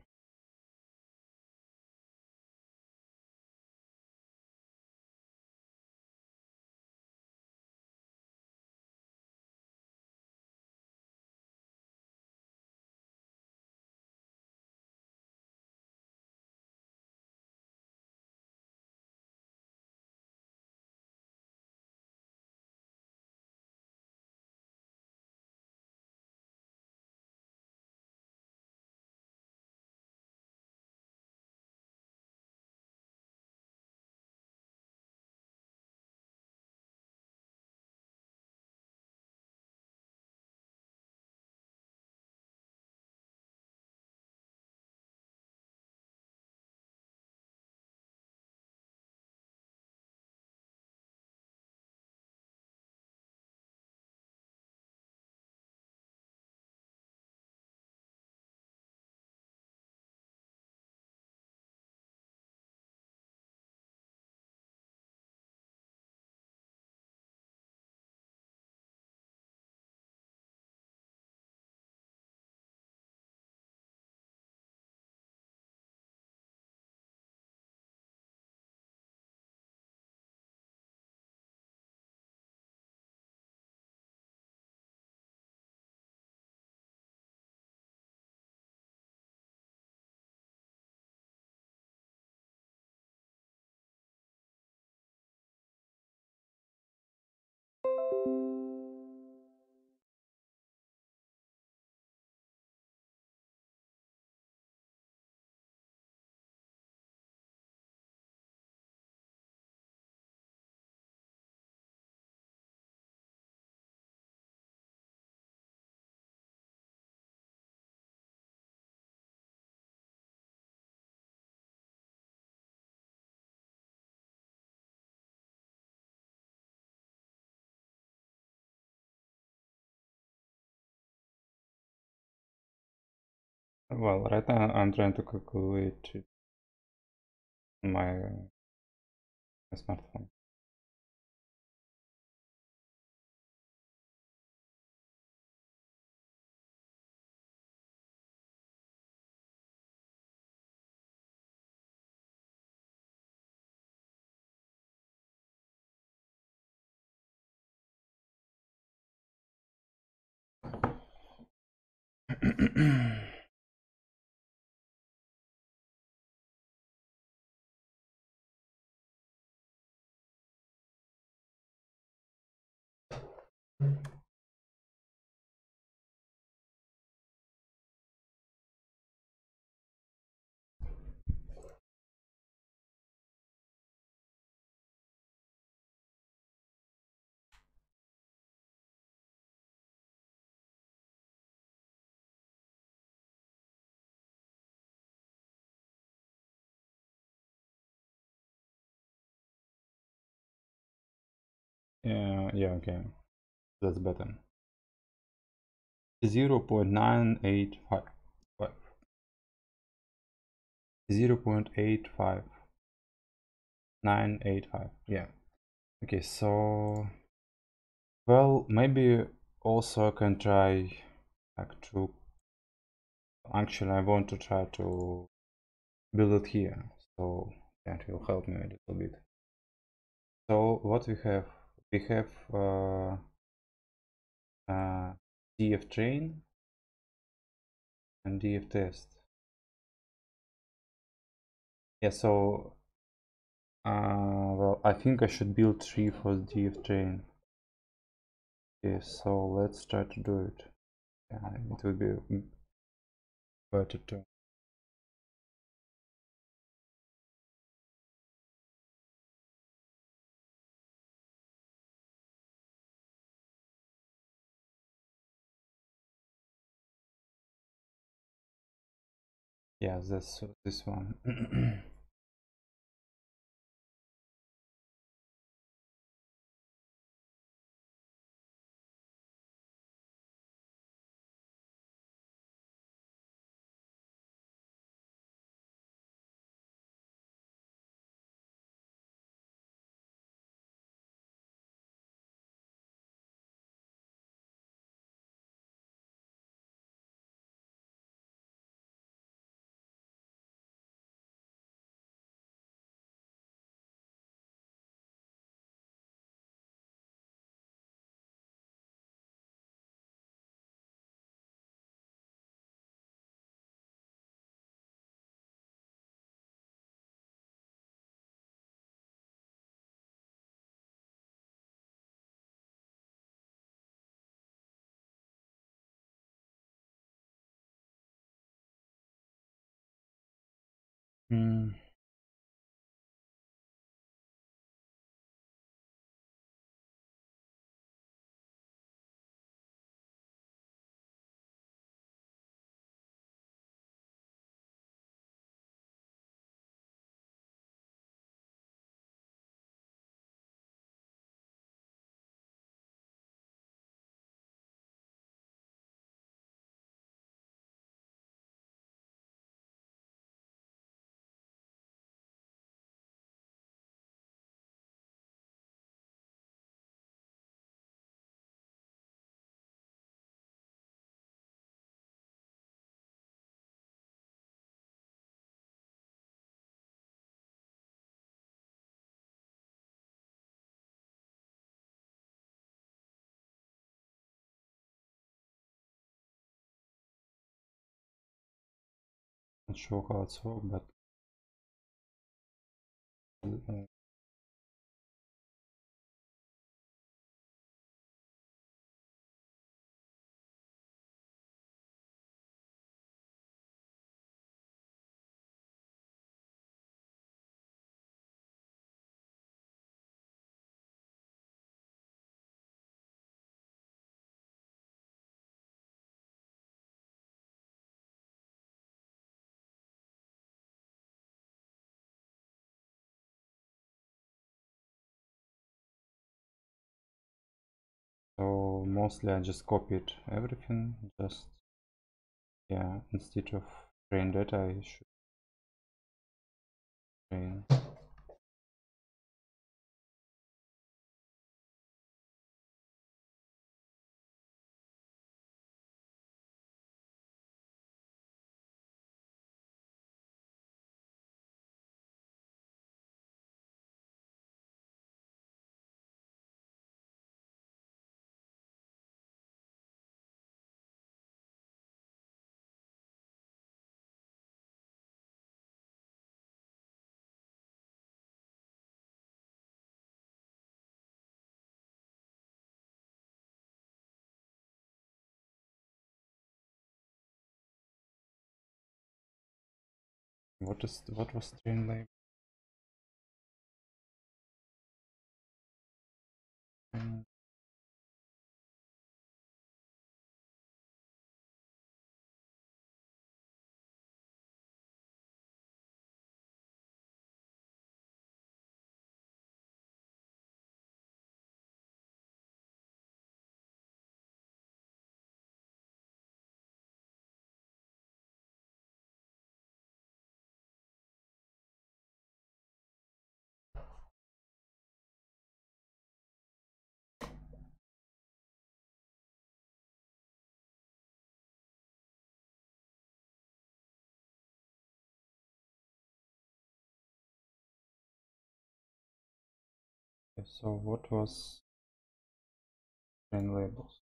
Well, right now I'm trying to calculate it on my smartphone. Yeah, okay, that's better. 0.985. 0.85985. Yeah. Okay, so well, maybe also I can try like to actually I want to try to build it here, so that will help me a little bit. So what we have df train and df test. Yeah, so well, I think I should build tree for df train. Okay, so let's try to do it. Yeah, it would be better to. Yeah, that's this one. Hmm. Not sure how it's work, but so mostly I just copied everything, just yeah, instead of train data, I should train. What was train label? Okay, so what was train labels?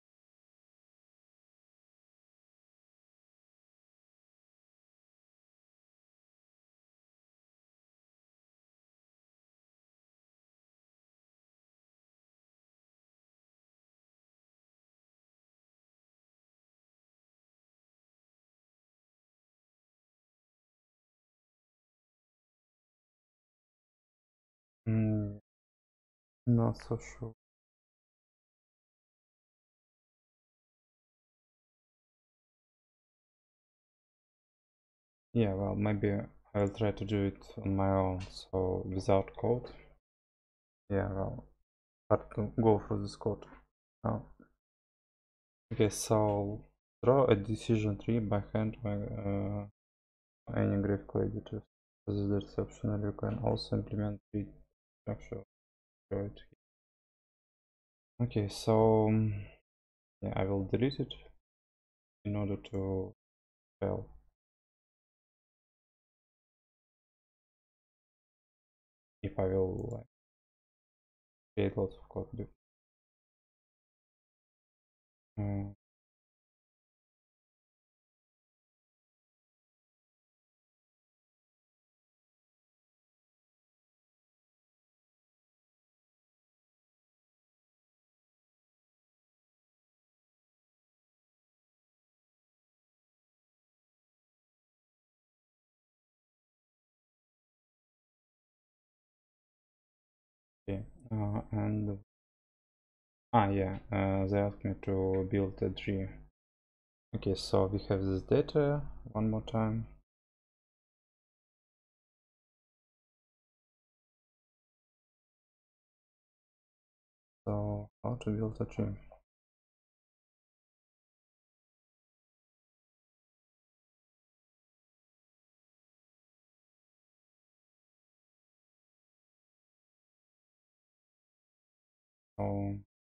Not so sure. Yeah, well, maybe I'll try to do it on my own, so without code. Yeah, well, but to go through this code. Oh. Okay, so draw a decision tree by hand by any graphical editor. This is that's optional. You can also implement tree structure. Right. Okay, so yeah, I will delete it in order to fail. If I will like create lots of code. Uh, okay, and yeah, they asked me to build a tree. Okay, so we have this data one more time. So how to build a tree? Oh,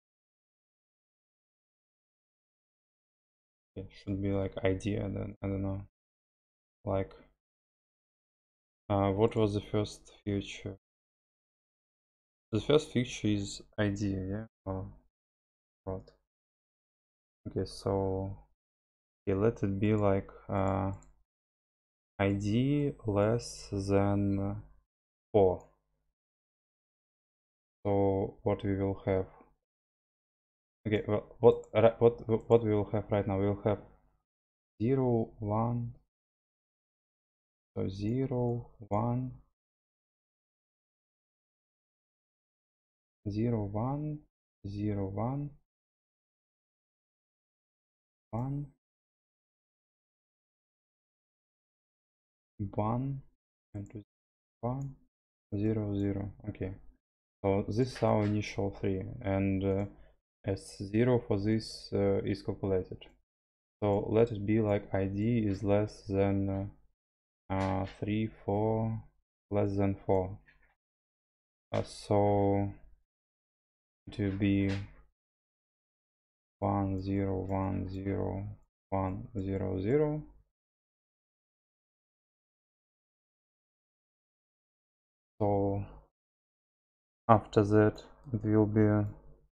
it should be like idea. Then I don't know. Like, what was the first feature? The first feature is idea, yeah. Oh, what? Okay, so okay, let it be like ID less than 4. So what we will have? Okay, well, what we will have right now? We will have 0, 1, so 0, 1, 0, 1, 0, 1, 1, 1, and 2, 1, 0, 0. Okay, so this is our initial 3, and S0 for this is calculated. So let it be like ID is less than 3, 4, less than 4. So it will be 1, 0, 1, 0, 1, 0, 0. So after that it will be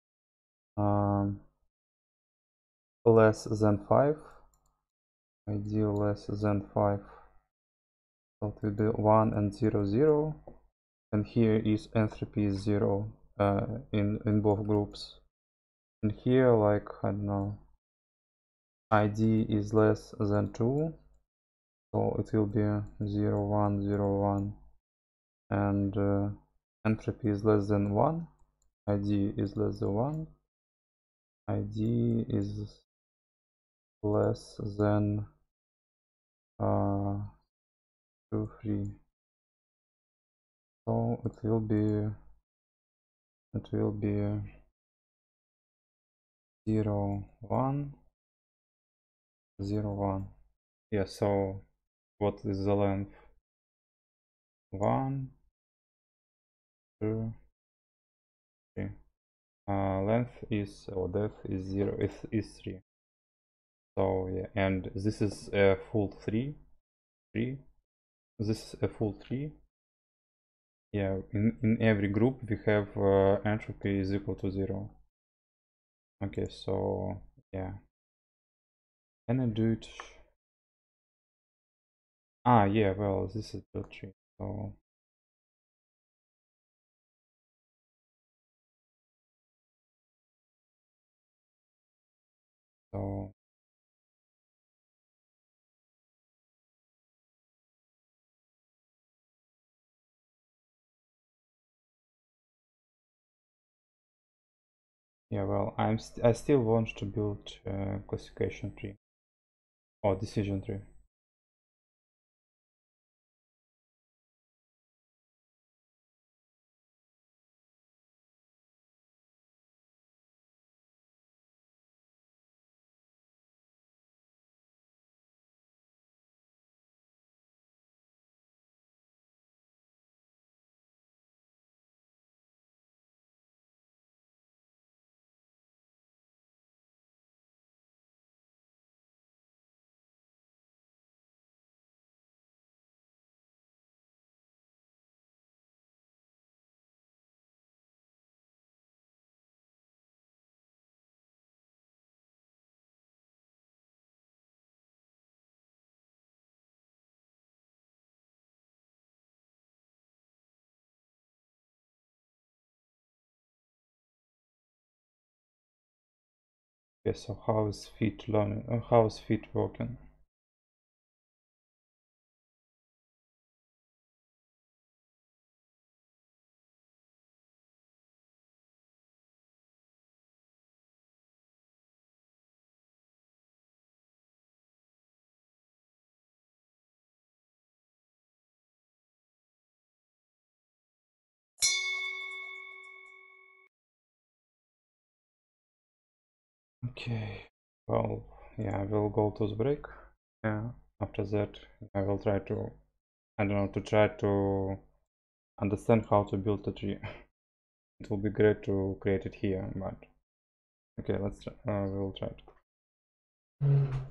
less than 5, ID less than 5, so it will be 1 and 0, 0, and here is entropy is 0 in both groups, and here like I don't know, ID is less than 2, so it will be 0, 1, 0, 1, and entropy is less than 1, ID is less than 1, ID is less than 2, 3. So it will be 0, 1, 0, 1. Yeah, so what is the length? 1, 2, 3. Length is, or depth is 0, is 3. So yeah, and this is a full 3. This is a full 3. Yeah, in every group we have entropy is equal to 0. Okay, so yeah. Can I do it? Yeah, well, this is the 3. So yeah, well, I still want to build classification tree or decision tree. Okay, so how is fit learning? How is fit working? Okay, well, yeah, I will go to the break. Yeah, after that, I will try to, I don't know, to try to understand how to build a tree. It will be great to create it here, but okay, let's try, we'll try it.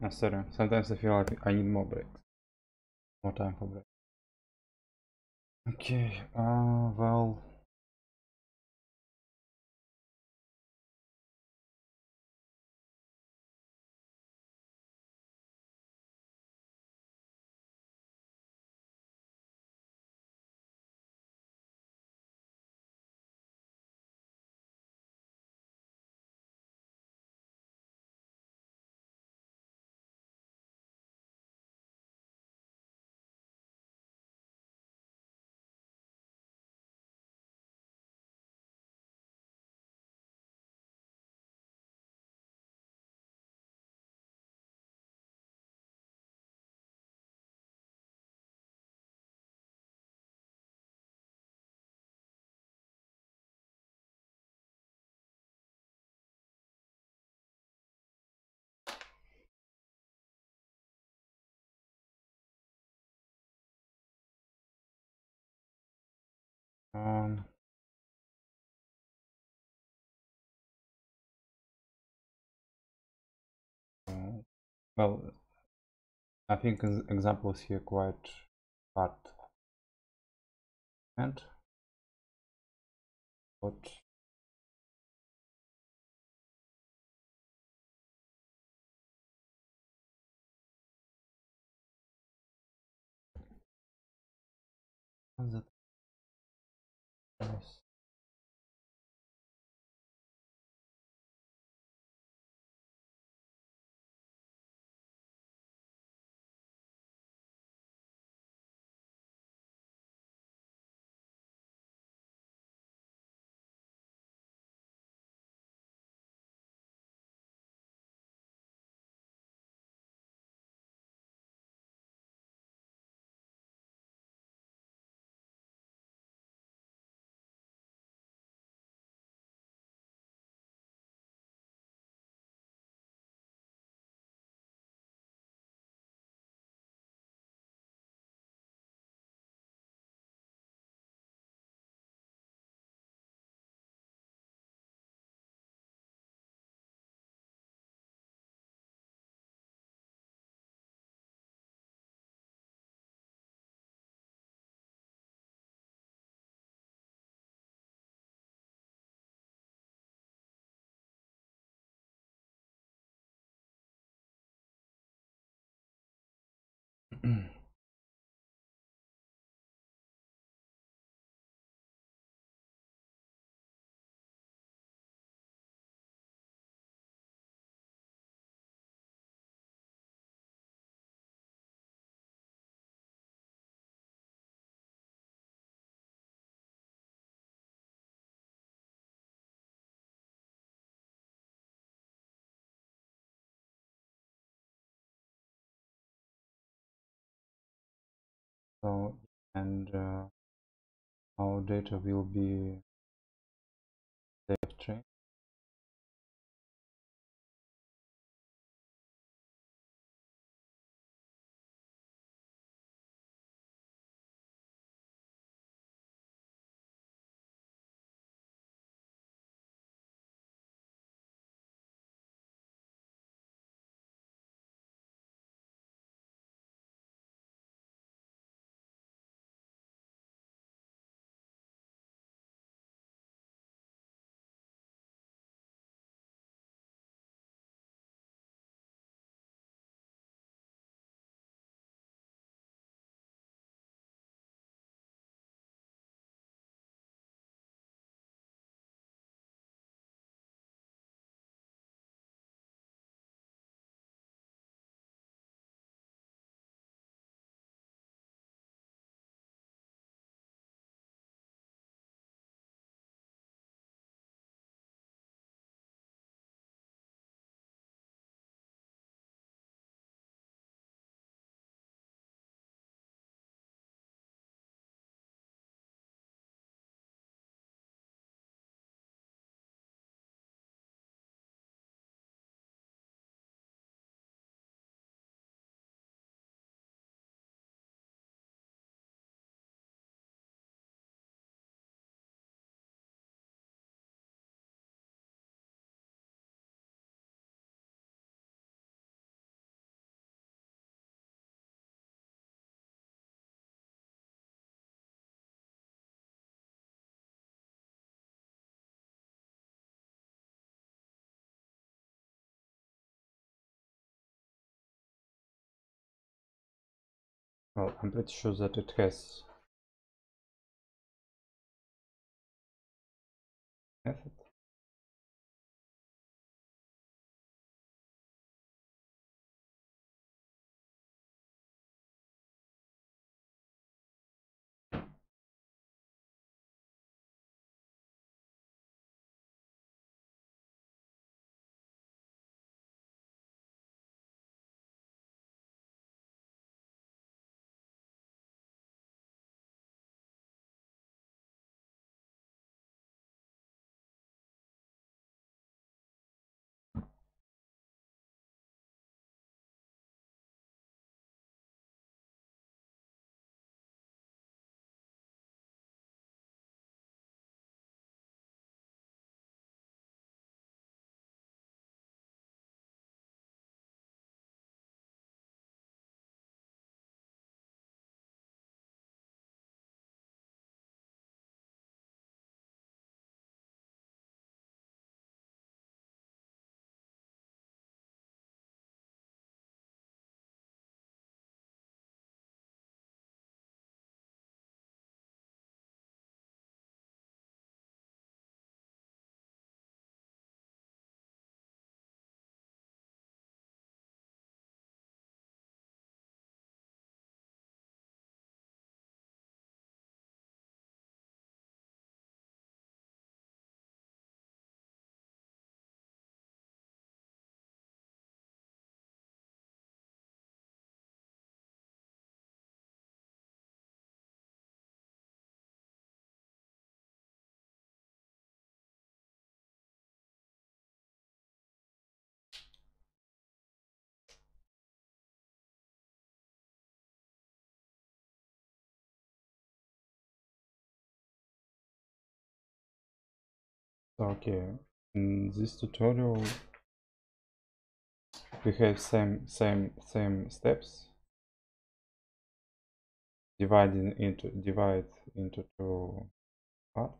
Sorry, sometimes I feel like I need more breaks. More time for break. Okay, well... Um, well, I think examples here quite hard and what was it? Yes. So, and our data will be safe train. Well, I'm pretty sure that it has method. So, okay, in this tutorial we have same steps, divide into two parts.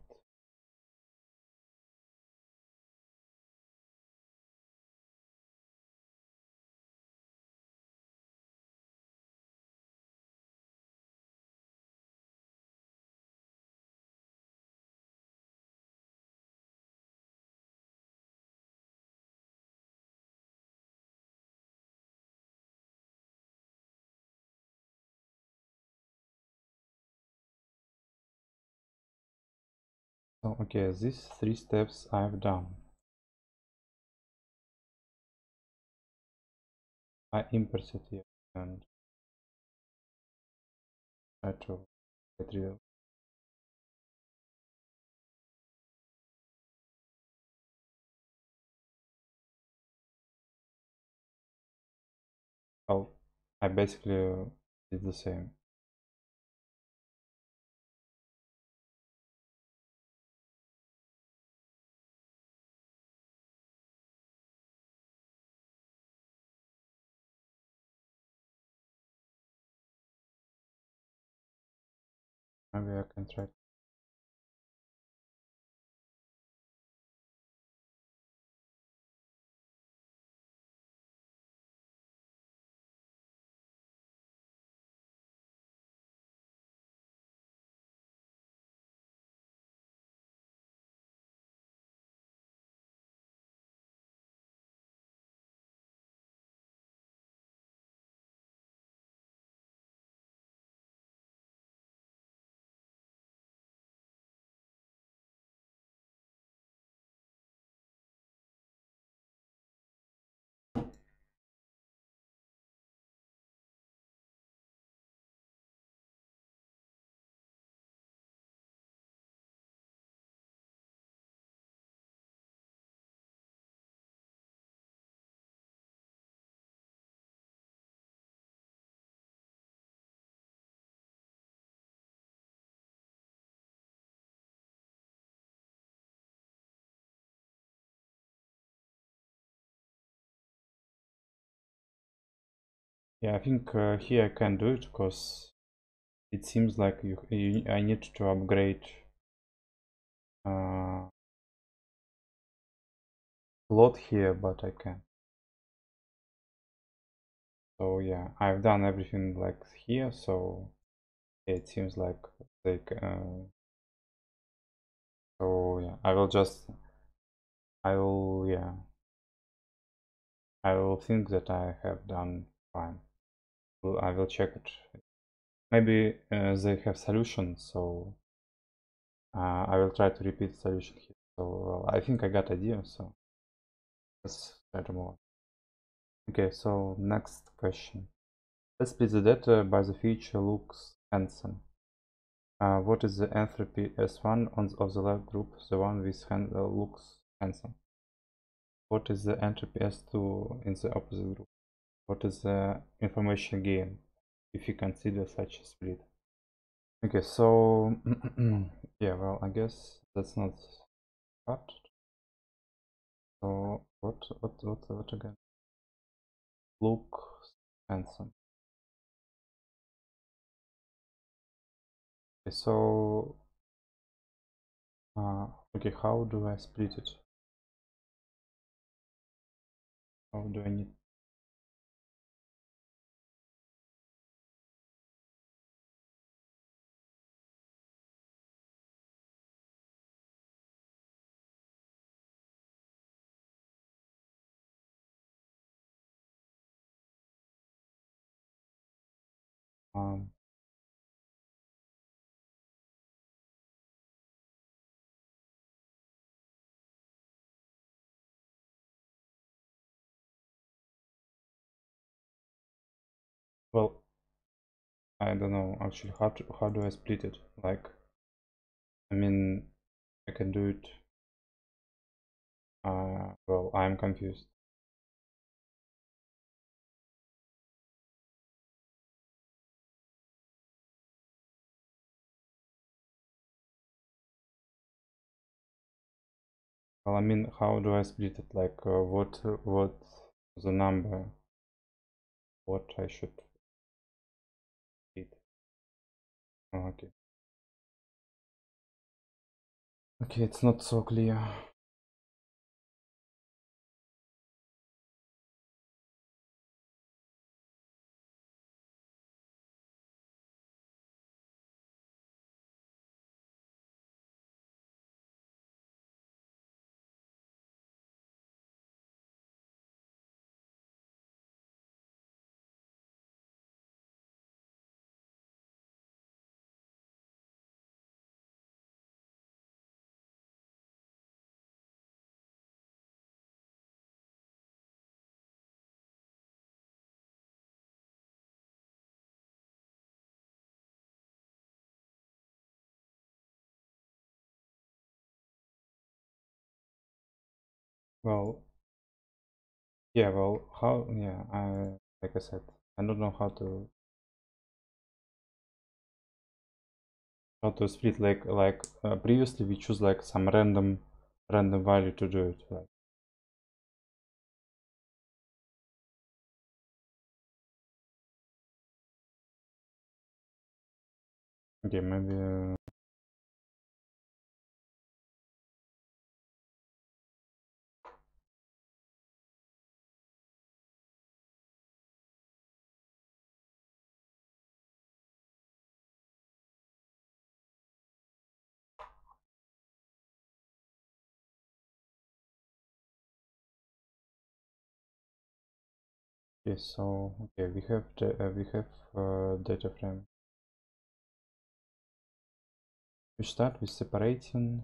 So, okay, these three steps I've done. I imported here and try to get rid of. Well, I basically did the same. Maybe I can try. Yeah, I think here I can do it because it seems like I need to upgrade plot here, but I can. So yeah, I've done everything like here, so it seems like they so yeah, I will think that I have done fine. I will check it. Maybe they have solutions, so I will try to repeat the solution here. So I think I got idea, so let's try to move on. Okay, so next question. Let's split the data by the feature looks handsome. What is the entropy S1 of the left group, the one with looks handsome? What is the entropy S2 in the opposite group? What is the information gain if you consider such a split? Okay, so yeah, well, I guess that's not hard. So what again? Looks handsome. Okay, so okay, how do I split it? How do I need? Um, well, I don't know actually how do I split it? Like, I mean, I can do it. Well, I'm confused. Well, I mean, how do I split it? Like, what the number? What I should split? Oh, okay. Okay, it's not so clear. Well, yeah, well, how? Yeah, like I said, I don't know how to split. Like previously, we choose like some random value to do it. Like, okay, maybe. Okay, so okay, we have data frame. We start with separating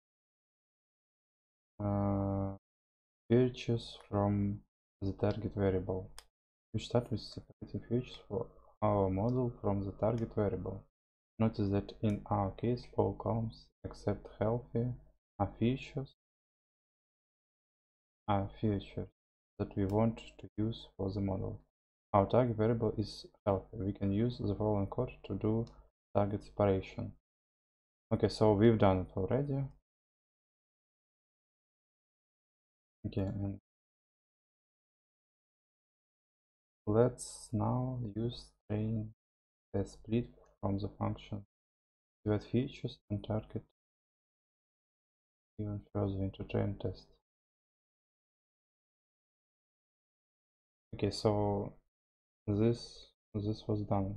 features from the target variable. We start with separating features for our model from the target variable. Notice that in our case, all columns except healthy are features that we want to use for the model. Our target variable is healthy. We can use the following code to do target separation. Okay, so we've done it already. Okay, and let's now use train the split from the function to add features and target even further into train test. Okay, so this was done.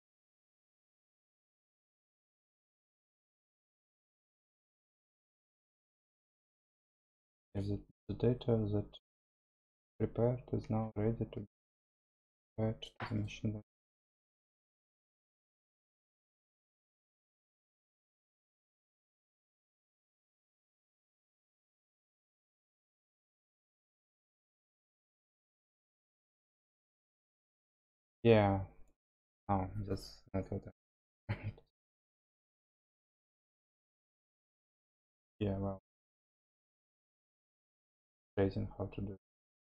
Is it the data that prepared is now ready to be fed to the machine learning? Yeah. Oh, that's not what I yeah, well, tracing how to do it.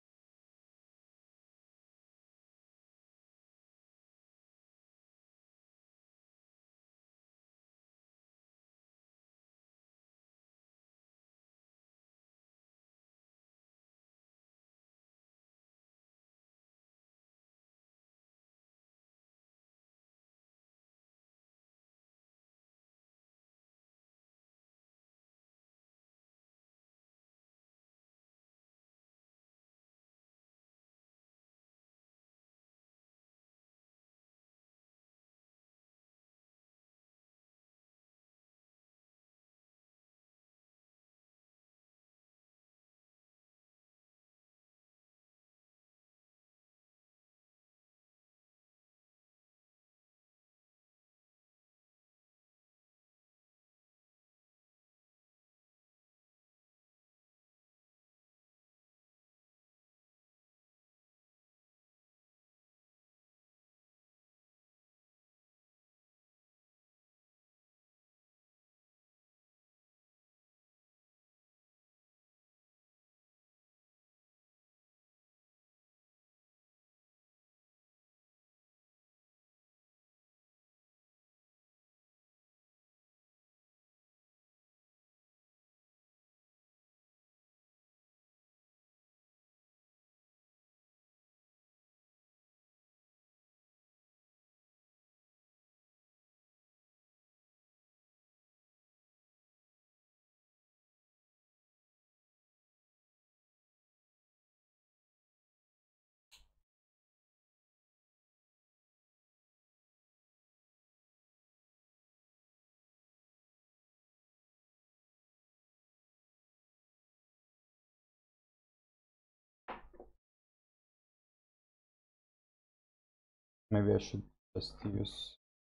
Maybe I should just use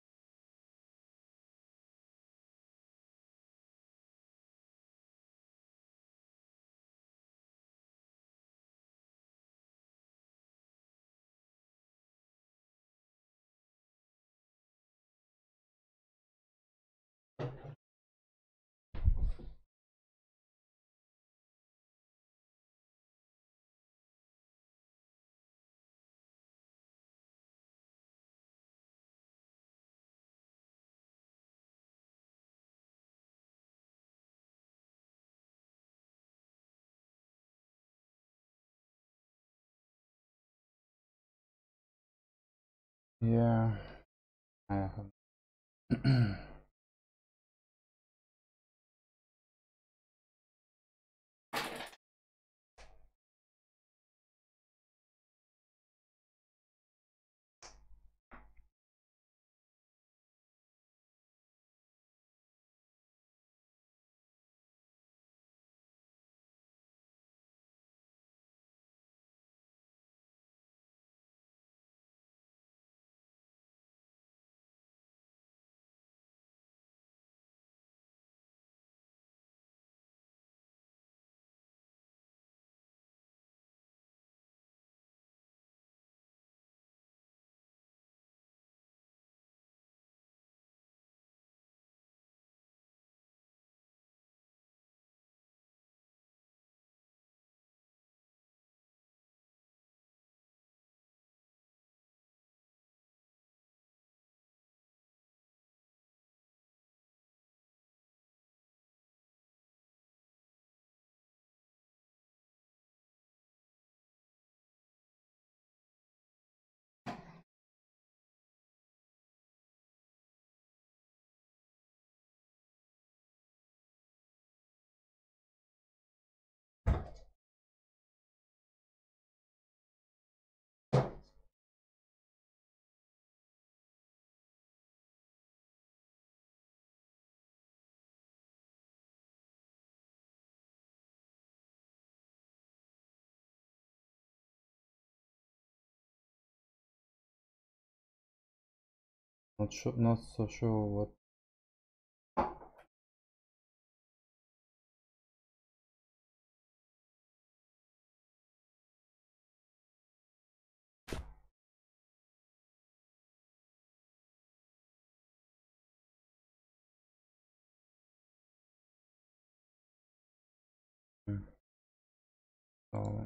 yeah, I have Not so sure what. So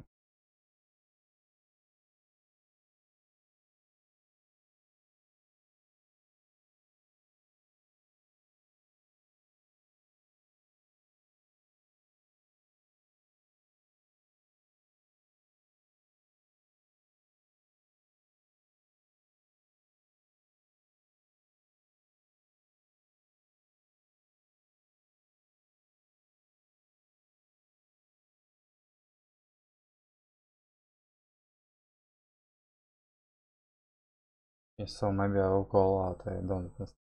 yes, so maybe I will call out. I don't understand.